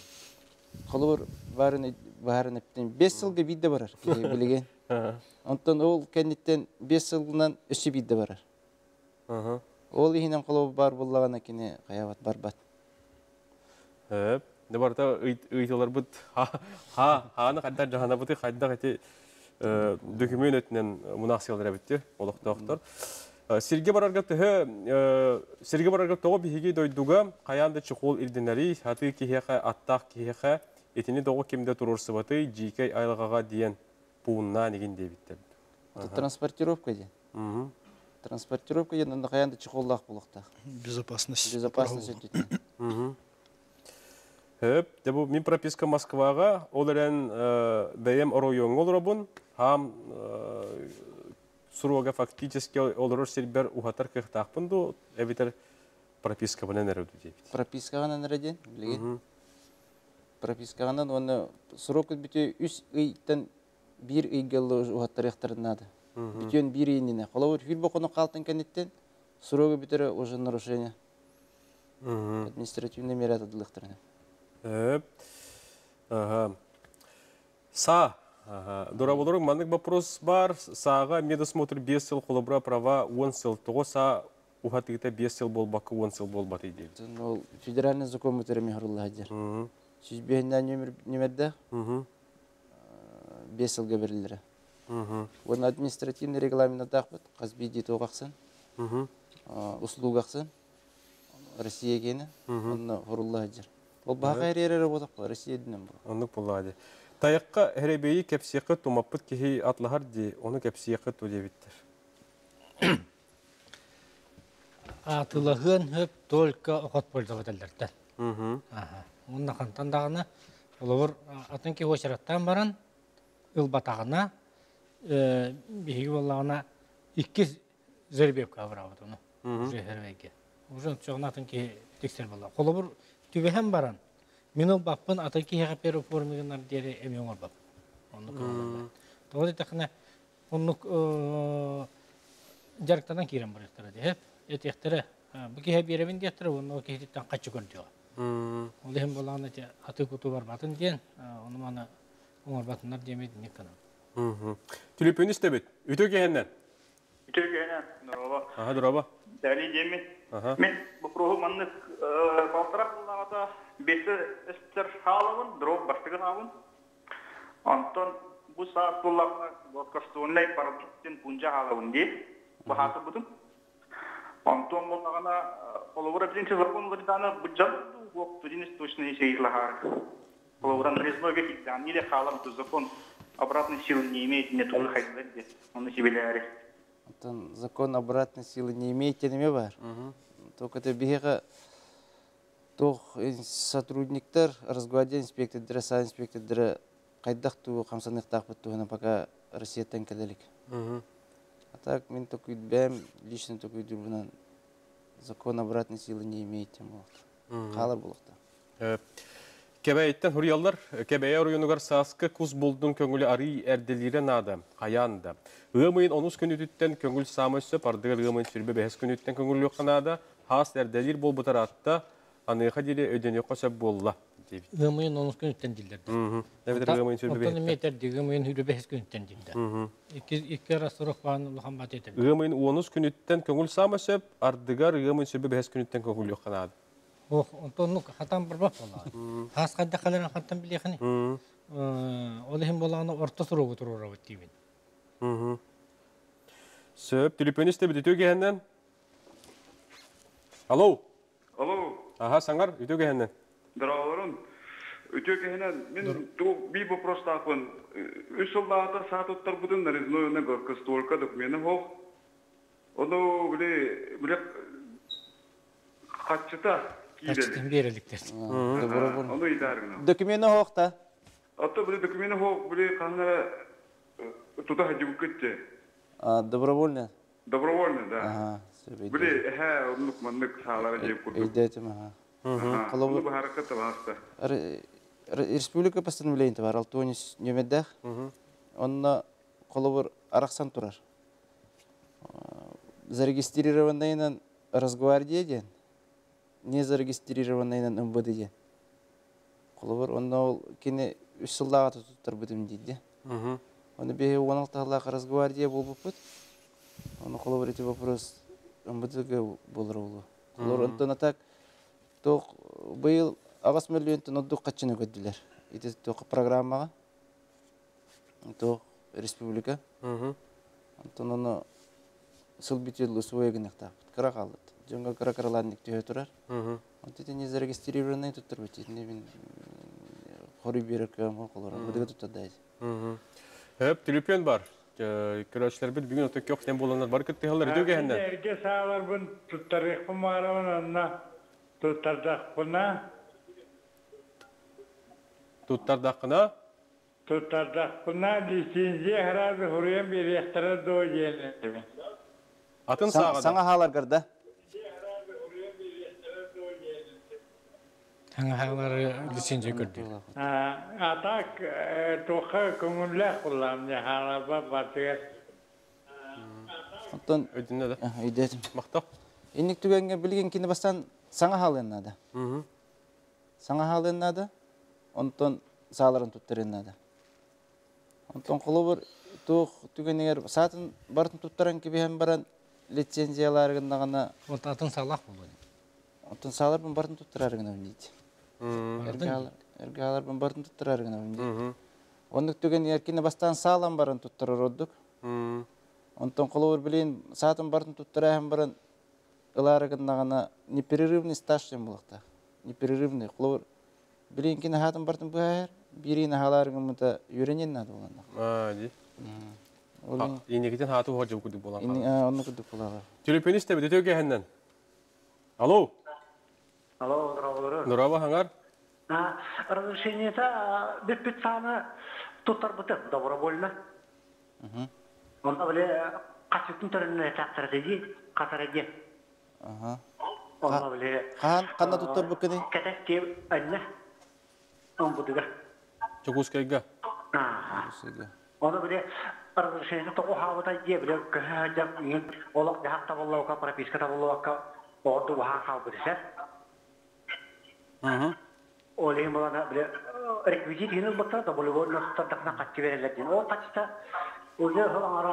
Speaker 6: Қолы барын әптен бес жылғы бейді барар, білеген. Онтан ол кәнеттен бес жылынан үші бейді барар. Ол ехінен қолы бар болағына кене қаяват бар бат.
Speaker 1: Әп, не барда ұйтылар бұд, ханы қайдар жағана бұды қайдар қайты документ өтінен мұнақсиялар әбітті, олықтақтар. Сирге барарға тоғы бігеге дойдуға қаянды чықол ирденәрі, хаты кейеқа, аттақ кейеқа, етіне доғы кемді тұрырсы баты, жекей айлығаға дейін пуынна неген дебиттер.
Speaker 6: Транспортировка дейін. Транспортировка дейін, онда қаянды чықоллақ болықтақ.
Speaker 4: Безопасность.
Speaker 6: Безопасность өтетін.
Speaker 1: Хөп, дебу мен прописка Москваға, оларен бәйем оройоң олыра бұн, хам суруға фактически олырыр сербер ухатар кықтақ бұнду, әбетер прописка бұнан әрі өді дебит.
Speaker 6: Прописка ғанан әрі білген. Прописка ғанан, оны сұрок өтбіте үс ұйттан bir ыйгылы ухаттар яқтарынады. Бүтен бір үйініне. Қолауыр хүл бұқыны қалтын кәнеттен, сұрығы бітері уже нарушение. Административный мер атадылықтарына.
Speaker 1: Эп. Ага. Са. Ага. Дора болорун мандык вопрос бар. Сага медосмотр бес сыл, холобра права он сыл. Того са ухатыгыта бес сыл болбакы он сыл болбаты дейбит.
Speaker 6: Ол федеральный закон мұтырами ғырылы ғадер. Сүзбейінден нөмірді бес сылға берілері. Оның административный регламент тақпыт, қазбей дейті оғақсын, ұсылу қақсын, Россия кені, оны ғырылы ғадер. Ол баға әрері работақ бұл, Россия дінен бұл.
Speaker 1: Онық бұл ғады. Таяққа әребейі кәпсияқы тумаппыт кехей атлағар де, оны кәпсияқы ту дебіттір.
Speaker 3: Атылығын хөп только оқат болдығы дәлдерді. Онына қантандағына, олығыр атын ке өшіраттан баран, ұлбатағына, бейгі болағына икки зөрбеп қабырауыды оны, уже әрвейге. Уже çoğun атын ке тексер болағы. Қолыбыр түбәһен баран, мен ол баппын атын ке еға перу формигінар дері әмең ол бап. Оны көңілі. Тоғыды тақына, оны жарықтардан керен бар ектірі де. Еттектері, бұл кеге беремін деттірі, оны ол кегеттен қачы көрдіға. Ол ең болағына аты күту бар батын ден, оны маны оңар батынлар демейді не қанам.
Speaker 1: Түліпін істебет, үті кегеннен?
Speaker 10: Үті кегеннен, Дұраба.
Speaker 1: Аға, Дұраба.
Speaker 10: Дәлей демей. Мен бұл проғы маннық балтырақ болағада бесі істер халығын, Дұрабы баштығын алын. Антон бұл сағат болағына ғорқастуынлай парадықтен пунжа халығын де, бұл хаты бұдым. Антон болағына Половора бізінші закон варитана бұджан бұл тұдинес точно есе иғлағар. Половора нарезной век или халам, то закон обратной силы не имеет, не тоже хайдать здесь. Он на себе ляре.
Speaker 6: Закон обратной силы не имеет, тенеме бар. Только это бега тох сотрудниктер, разгвардия инспектор, са инспектор, кайдах ту хамсаных тахпат тугана пока Россия тенкаделик. А так мен только бэм лично только дурбунан закон обратной силы не имеет тем болот. Қалар болокта.
Speaker 1: Кебейттен хурьяллар, кебей орыйонугар саскы куз болдун көңүлі арый әрделері нада, қаянда. Ғымайын онус күнүтіттен көңіл самөсі, пардығыр ғымайын сүрбе бәхес күнүттен көңіл өққанада, хас әрделер бол бұтар атта, аныға деле өдені қосап болла.
Speaker 3: Ғымайын онус күнүттен дилдерді. Отаны метерді ғымайын хүрі бәхес күнүттен дилді. Екі расырық бағаны ұлған бат етеді.
Speaker 1: Ғымайын онус күнүттен көңіл самөсі, ардығар ғымайын сүрбе бәхес күнүттен көңіл өққанада.
Speaker 3: Ох, онтонлук хатан барбак болар. Хас кайда каларан хаттан билехни. Ол хем болгону орто суруу турура битибин.
Speaker 1: Мм. Сөп телефонисте битөгеннен. Алло.
Speaker 7: Алло.
Speaker 1: Ага, саңар үтөгеннен.
Speaker 7: Драворун. Үтөгеннен мен ту би вопрос тапын. Үч жылда сааттар будун нарезной горка столько документы хол. Оно биле биле качта
Speaker 3: Качтын береликтер.
Speaker 7: Onu idarına.
Speaker 6: Dökümeni hoqta.
Speaker 7: Hatta böyle dökümeni hoq böyle kanlara tuta hacı gitti.
Speaker 6: Добровольно.
Speaker 7: Добровольно, да.
Speaker 6: Ага.
Speaker 7: Böyle he onluk manlık sağlara cep kurdu.
Speaker 6: Eydetim ha.
Speaker 7: Onu bu harekatı varsa.
Speaker 6: Республика постановление бар, алтонис нөмеддах. Онна колобор араксан турар. Зарегистрированный Росгвардия ден. Не зарегистрированный на эм вэ дэ ден. Колобор онна ол кене үч жылдага тутуптар бүтүм дейди. Оны бе он алты жылдагы Росгвардия болуп бут. Оны колобор эти вопрос эм вэ дэ болор болу. Колобор онтон так ток быйыл агас миллионтон отдук качыны көддүлөр. Эти ток программага. Ток республика. Онтон оны сыл бителу суегинек тап. Кара калды. Жонго кара караланник түйө турар. Онтон не зарегистрированный туттур бит. Не бин хори берекем колор. Быдыга туттадайт.
Speaker 1: Хеп телефон бар. Көрөчлөр бит бүгүн өтө көп тем болгондар бар кетти халар өтөгөндөр.
Speaker 5: Эрге саалар бун туттарык бумарабын анна туттардак буна.
Speaker 1: Туттардакына?
Speaker 5: Туттардак буна лицензия харады хуруям бир яктара до жели.
Speaker 1: Атын сагада.
Speaker 6: Саңа халар кырда.
Speaker 3: Саңа халар лицензия көрдү.
Speaker 5: Атак тоха көңүллө куллам я халар бабатыгы.
Speaker 6: Онтон
Speaker 1: өдүнө да.
Speaker 6: Өйдөтүм.
Speaker 1: Мактап.
Speaker 6: Инник түгөнгө билген кине бастан саңа халын нада. саңа халыннады, онтон сааларын туттарыннады. Онтон қолы бір туық түгенегер сатын бартын туттаран кебеhem баран лицензияларыгындағына...
Speaker 3: Онтатын салақ болды.
Speaker 6: Онтон сааларбын бартын туттарарыгына өндейді. Эргаларбын бартын туттарарыгына өндейді. Ондық түген еркіне бастан саалан барын туттарар оддық. Онтон қолы бір білейін сатын бартын туттарайын баран ыларыгындағына непрерывный стаж дем болықта. Непрерывный қолы бір білейін кені хатын бартын бұғайыр, бірейін халарыгымыда үйренен нады болғанда.
Speaker 1: А, ди. Инекетен хаты оға жау күдік болған.
Speaker 6: Оны күдік болаға.
Speaker 1: Телефонист тәбі дөтеуге әннен. Алло?
Speaker 5: Алло, Нұрабы.
Speaker 1: Нұрабы, хаңар?
Speaker 5: Разрешениеті бет-бет саны тұттар бұты, добровольно. Онда біле қасеттің түріне тәқтір деді, қатар әде. Онда біле...
Speaker 6: Қанда тұттар бұкыны?
Speaker 5: Кәтәк кеп әнне. Он бұдыға.
Speaker 1: Чокускайға?
Speaker 5: Онда біле разрешениеті тоқу хавыда де біле көйәдеп үйін олақ дәхақ табылауға, прописка табылауға орды бұға қалбырыса. Олейін болана біле реквизит еніз бұтта да болы болы ұстардықына қатшы берелерден. Ол қатшыта өзі ғылаңара.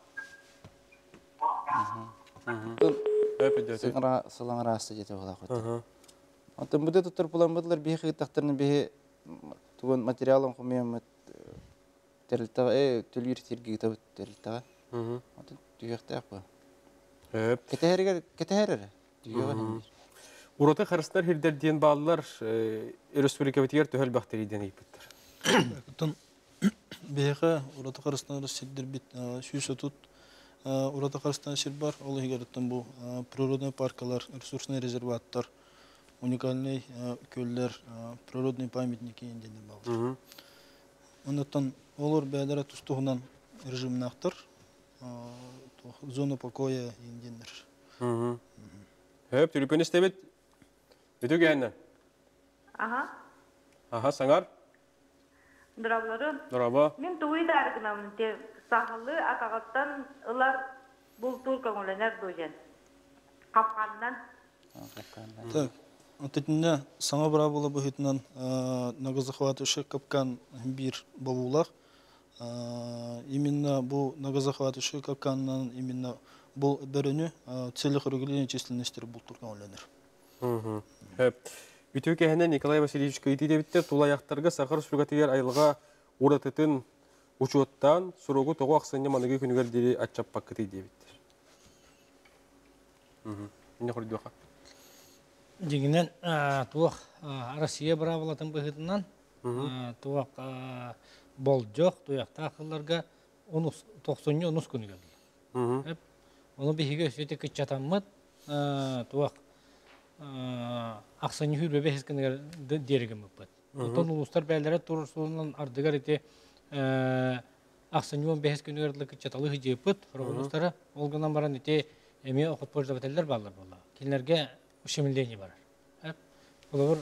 Speaker 6: Сылаңара асты жете бола қойды. Онтан бұды тұттыр бұлан бұдылар бейі қиыттақтарының бейі түгін материалын құмейім төлгір тергегі табыт тәрілтіға. Онтан түйеқті ақ бұл. Кетәхәрі?
Speaker 1: Ураты қарыстар хердерден bağlılar республикабетігер төхел бақтариден ейпеттір.
Speaker 4: Тон бейға ураты қарыстар сиддер бит сүйісі тұт. Ураты қарыстар сир бар, ол егеріттен бұл природный паркалар, ресурсный резерваттар, уникальный көллер, природный памятники енденен бағылар. Онықтан олар бәдері тұстығынан режимін ақтар, зона покоя енденер.
Speaker 1: Höp, telefoniст evet. Ötüge әннен?
Speaker 11: Aha.
Speaker 1: Aha, sаңар?
Speaker 11: Дұрабыларым.
Speaker 1: Дұраба.
Speaker 11: Мен туй даргынамын те сағылы атағаттан ылар бұл тур көңіленер дойжен. Қапқанынан.
Speaker 4: Так, отетінде саңа бұра бола бұхетінен нагазахватышы капкан бір бабулақ. Именно бұл нагазахватышы капканынан именно бұл бәріні целых регулирования численностер бұл тұрған оленер.
Speaker 1: Үтіуке әнен Николай Васильевич көйті дебіттер тұлай ақтарға сақыр сүргатегер айылға ұратытын ұчуаттан сұрогу тоғы ақсанне манығы күнігердері атчап баққыты дебіттер. Не құрды бақа?
Speaker 3: Дегенен туақ Россия бұра болатын бұғытынан туақ бол жоқ, туяқта ақыларға тоқсонне онус күнігерді. Onu bihiga ösüyete kıçatanmıd, tuaq ақсаны хүрбе бәхескенер дерегім өппет. Отон ұлыстар бәлдері тұрысуынан ардығар ете ақсаны он бәхескенер кыçаталы хыжы өппет. Ұлыстары олғынан баран ете әме оқыт пожда бәтелдер балар болла. Келінерге үшемілдейні барар. Бұл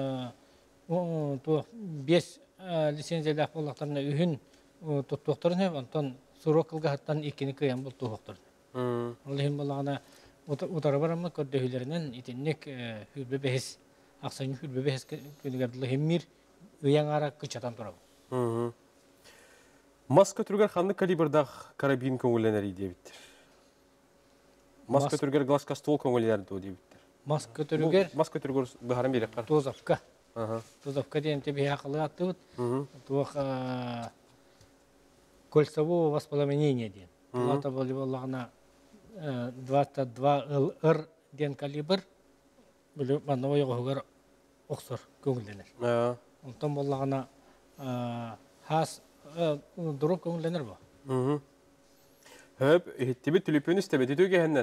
Speaker 3: бір бес лицензиялы ақполақтарына үйін тұттуқтарын өп, онтан сұрок қылғаттан екені көйен бұл тұқтырды. Олығын болағына ұтары барамы көрді үйлерінен етіннек хүрбе бәхес, ақсаны хүрбе бәхес көнігерділі хеммир өйен ара күчатан тұрабы.
Speaker 1: Маска түргер қанды калибрдақ карабин көңіленер дейбіттір? Маска түргер глазка стол көңіленер дейбіттір?
Speaker 3: Маска түргер?
Speaker 1: Маска түргер бұхарым берек қар?
Speaker 3: Тозавка. Тозавка дейінті бей ақылы атты бұд. Туақ кольцевого воспламенения дейін. Бұлата болағына двадцать два эр ден калибр бүлі маңнауы оғығыр оқсыр көңілденер. Онтан болағына хас дұрып көңілденер бұл.
Speaker 1: Хөп, еттебі телефон істебе, детөге әннен?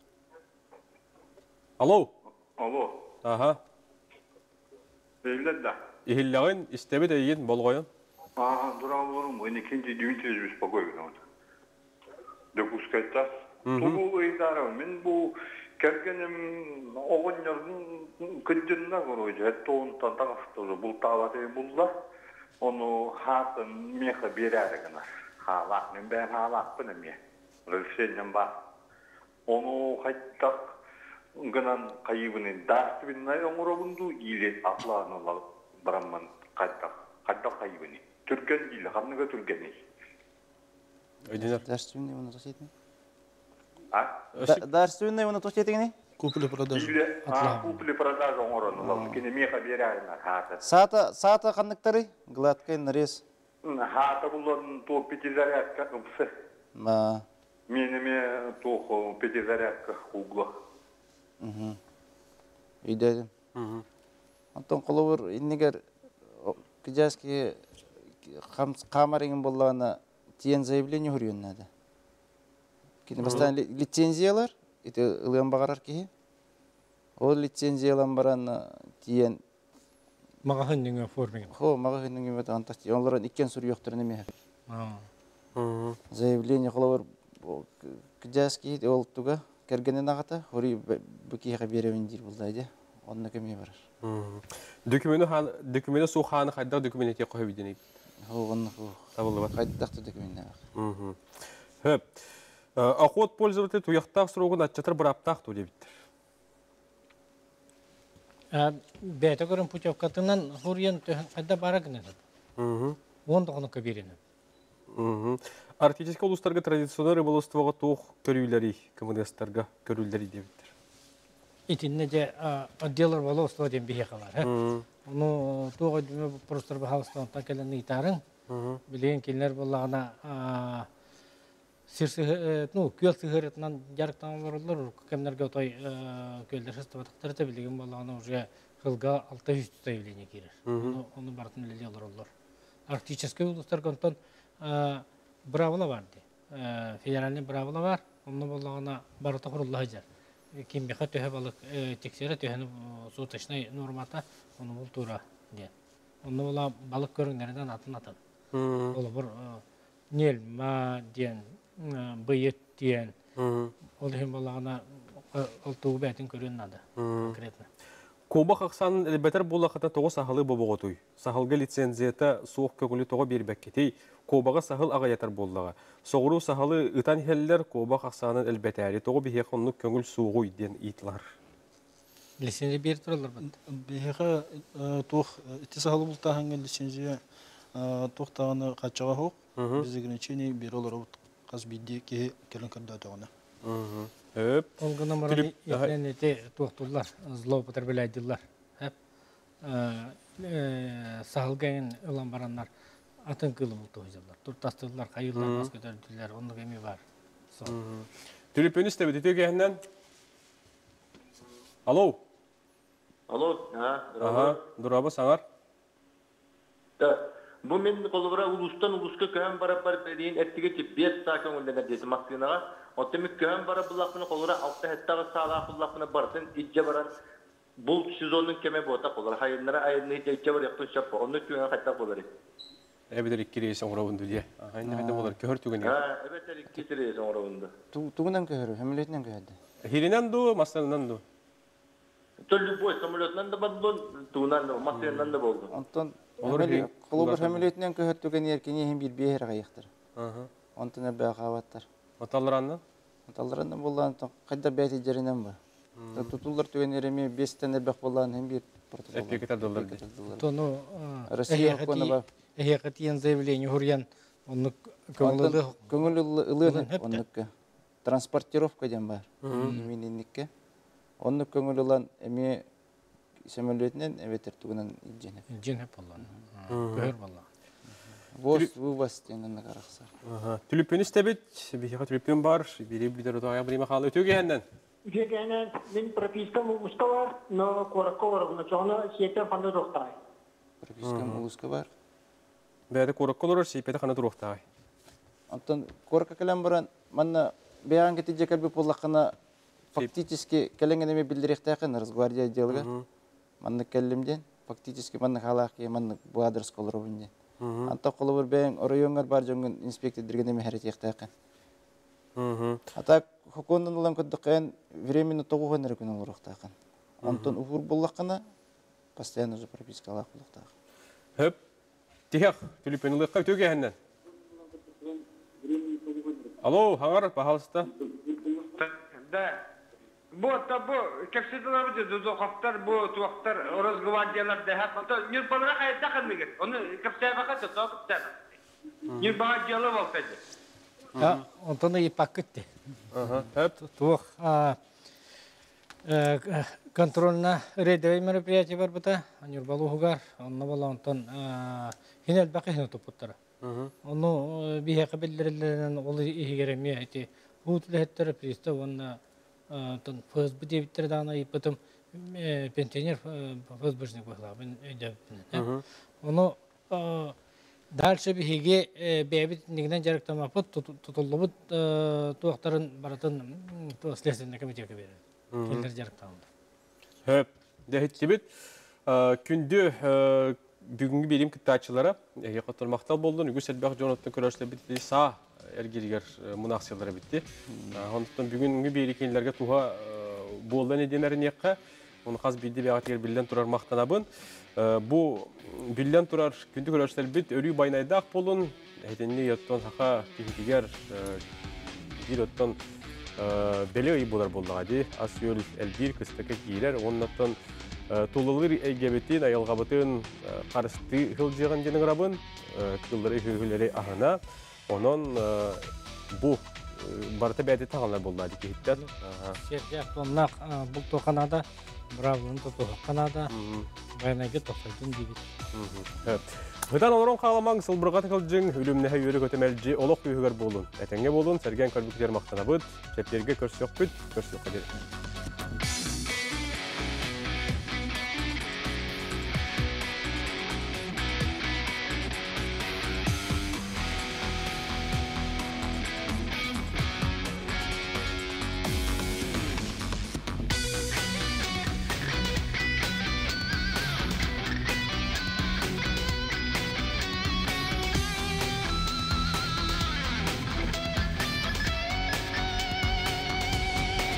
Speaker 1: Алло?
Speaker 7: Алло.
Speaker 1: Аха.
Speaker 7: Бейлер да.
Speaker 1: Ихиллағын істебе дейін болғойын?
Speaker 7: Аха, дұрам болым, өне кенде дүйін тезбіз бағойын. Дөкускайтта. Бұл ұйдары, мен бұл кәргенім оғынердің күндінна көройды. Әтті оғынтан тағаштығы бұл табады бұлдар. Оны хатын меха берәрігіна. Халақ, мен бән халақ бұны ме. Рөлсеннен бар. Оны қайттақ
Speaker 12: гынан кайыбын дарсыбыннай оңоробунду иле атлаанылар барамман кайда кайда кайыбын түрген иле ханныга түргени
Speaker 6: Дарственный оны тосетин.
Speaker 12: а
Speaker 6: Дарственный оны тосетин.
Speaker 4: Купли-продажа.
Speaker 12: иле а купли-продажа оңоронулар кене меха берайна хата
Speaker 6: Сата сата кандыктары гладкий нарез.
Speaker 12: хата булон то пятизарядка
Speaker 6: Ма.
Speaker 12: менеме то пятизарядка угла
Speaker 6: Мгм. Идея. Антон Коловер иннегер кижаски камарың боллана тиен заявление хүрүн надо. Кини бастан лицензиялар ите ылган багарар ки. Ол лицензиялар баран тиен
Speaker 3: Магахынның формиң.
Speaker 6: Хо, магахынның мет антасти. Олар иккен сүр жоктор неме.
Speaker 3: Аа.
Speaker 6: Заявление Коловер кижаски ол туга кергенен агата хори букига беребин дир булдайды. Онна кеме бар.
Speaker 1: Документы хан документы суханы хайда документы кой бидени.
Speaker 6: Хо, онна хо.
Speaker 1: Табылды бар.
Speaker 6: Кайдакты документы.
Speaker 1: Мм. Хөп. Охот пользователь туяктак срогун атчатыр бир аптак то дебиттер.
Speaker 3: А бета көрөн путевкатынан хурьян кайда бара гына.
Speaker 1: Мм.
Speaker 3: Он тогону кабирин.
Speaker 1: Мм. Арктический улустарга традиционный рыболовствого тух көрүлөри, коммунисттарга көрүлөри дебиттер.
Speaker 3: Итинне же отделар воловство ден бие калар. Ну туга дүмө просто бахалстан такелен итарын. Билген кинлер боллагана сирсе ну көл сыгыретнан жарыктан олорлор кемнерге отой көлдер хыстабаттар да билген боллагана уже кылга алты жүз заявление кирер. Onu бартын эле олорлор. Арктический улустар контон бравла бар ди. Федеральный бравла бар. Onu боллагана барыта курулла жар. Ким беха төһө балык тексере төһөнү суташный нормата onu бул тура ди. Onu бола балык көрүңдөрдөн атын атын. Ол бир нел ма диен быйыт диен. Ол hem болагана ол тугу бетин көрүн нада. Конкретно.
Speaker 1: Коба хаксан элбетер булаката тогы сахалы бобоготуй. Сахалга лицензията суох көгүлү того бербеккетей. Кобага сахал агаятар боллага. Соғыру сахалы ытан хеллер коба хаксанын элбетери того бихе конну көңүл сугуй ден итлар.
Speaker 3: Лицензия бер туралар бат.
Speaker 4: Бихе тох ити сахалы бултаһанга лицензия тохтаганы качага хок. Биз ограничение беролор каз бидде ки келен кырда тагына.
Speaker 1: Хөп.
Speaker 3: Ол гына марани итенете тохтулар, злоупотребляйдылар. Хеп. Сахалган улан бараннар атын кылым тойзалар. Туртастылар, кайылдар бас көтөрдүлөр, ону кеми бар.
Speaker 1: Түлүпөнү стебит төгеннен. Алло.
Speaker 13: Алло, ha.
Speaker 1: Ага, дураба саңар.
Speaker 13: Да. Бу мен колубара улустан улуска көм бара бар берин эттиге тип бес сакын үлденер деди Максинага. Отемик көм бара булакны колура алты хеттагы сала булакны бардын итже баран бул сезонун кеме бота колура хайыннара айны итже бар яктын чап onu көң кайта болор.
Speaker 1: Эбедер иккиресе оңробунду дие. Ага, инде менде болор көр түгөн.
Speaker 13: Ha, эбедер иккиресе оңробунду.
Speaker 6: Тугунан көрү, хемилетинен көрдү.
Speaker 1: Хиринен ду, мастанан ду.
Speaker 13: То любой самолетнан да баддон, тунан да, машинан да болду.
Speaker 6: Антон Колобер хемилетинен көртүгөн эркине хем бир бер гаяктыр. Ага. Антон бе гаваттар.
Speaker 1: Аталларанны?
Speaker 6: Аталларанны болган кайда бети жеринен бар. Тутулар түгөн эреме беш тане бек болган хем бир протокол.
Speaker 1: Эпикетер доллар.
Speaker 3: Тону
Speaker 6: Россия хокуна бар.
Speaker 3: Эхекатиен заявление хурьян onu көңүлү
Speaker 6: көңүлү ылыгы оннук транспортировка дем бар. Мининникке. Onu көңүлү улан эме самолетинен эветер тугунан ижене.
Speaker 3: Ижене болгон. Көр болгон.
Speaker 6: Воз вывоз денен караксар.
Speaker 1: Ага. Түлүпөнү стебит, бихе түлүпөн бар, бири бидер тагы бириме калы өтөгеннен.
Speaker 9: Өтөгеннен мен прописка муска бар, но коракор, но жона сете фанды доктай.
Speaker 6: Прописка муска бар.
Speaker 1: Бәді кораколор сипеті қана тұрықтағай.
Speaker 6: Антон корка келем баран, манна беян кети жекелбе боллақына фактически келенгенеме билдиректақын Росгвардия отделга. Манна келлимден, фактически манна халақи, манна bu адрес колоробунден. Анта колобур бәйін орайоңар бар жоңын инспектор диргенеме хәрет Ата хокондан улам көддіқен временно тоғуған әрекін олар ұқтақын. Антон уфур боллақына постоянно же прописка алақ боллақтақын.
Speaker 1: Хөп, тихақ, түліпен ұлыққа өтөгеннен. Алло, хаңар, пахалыста?
Speaker 10: Да.
Speaker 14: bu da bu kapsıdalar bir de kaptar bu tuaktar orası gvadiyalar da hep hatta bir balığa kayıtta kalmıyor. Onu kapsaya bakat da kapsaya. Bir bağcılı olsaydı.
Speaker 3: Ya ondan da ipak gitti.
Speaker 1: Aha, hep
Speaker 3: tuak контрольна рейдовый мероприятие бар бута, анюр балугар, онна бала онтон хинел бакы хинел топуттара. Onu bir heka belirlenen olu ihgeremi eti hutlehetler pristo ona ton faz bu devitler dana ipatum pensioner faz başlık bakla ben öde. Onu dalşı bir hege bebit nigden jarıktama put tutulubut tuaktarın baratın tuaslesinde kemitiye verir. Keller jarıktama.
Speaker 1: Hep de hiç gibi kündü bugünkü bilim kıtaçılara yakatılmakta buldu. Nügü Selbek Jonathan Köröş'le bitti. Sağ ergiliger münakşaları bitti. Ondan bugünkü birikinlerge tuha boldan edenlerin yakka. Onu kaz bildi bir atır bilden turar maktanabın. Bu bilden turar kündü Köröş'ler bit örü baynaydak bolun. Hedenli yattan haka kihitiger bir ottan beli ayı bolar boldu hadi. Asyol elbir kıstaka giyiler. Ondan Tululur egebetin ayalgabatın karıştı hılcıgan jenin rabın kılları hühüleri ahına onun bu barta bәді tağanlar bolmadı ki hitler.
Speaker 3: Sergey tonnak bu tokanada Bravo'nun tokanada bayanaga tokaydın gibi.
Speaker 1: Evet. Hıdan olarak kalaman sılbırgat kılcın hülümne hüyürü kötemelci oluk hühüger bolun. Etenge bolun Sergen Kalbükler maqtanabıd. Çeplerge körs yok büt, körs yok kadir.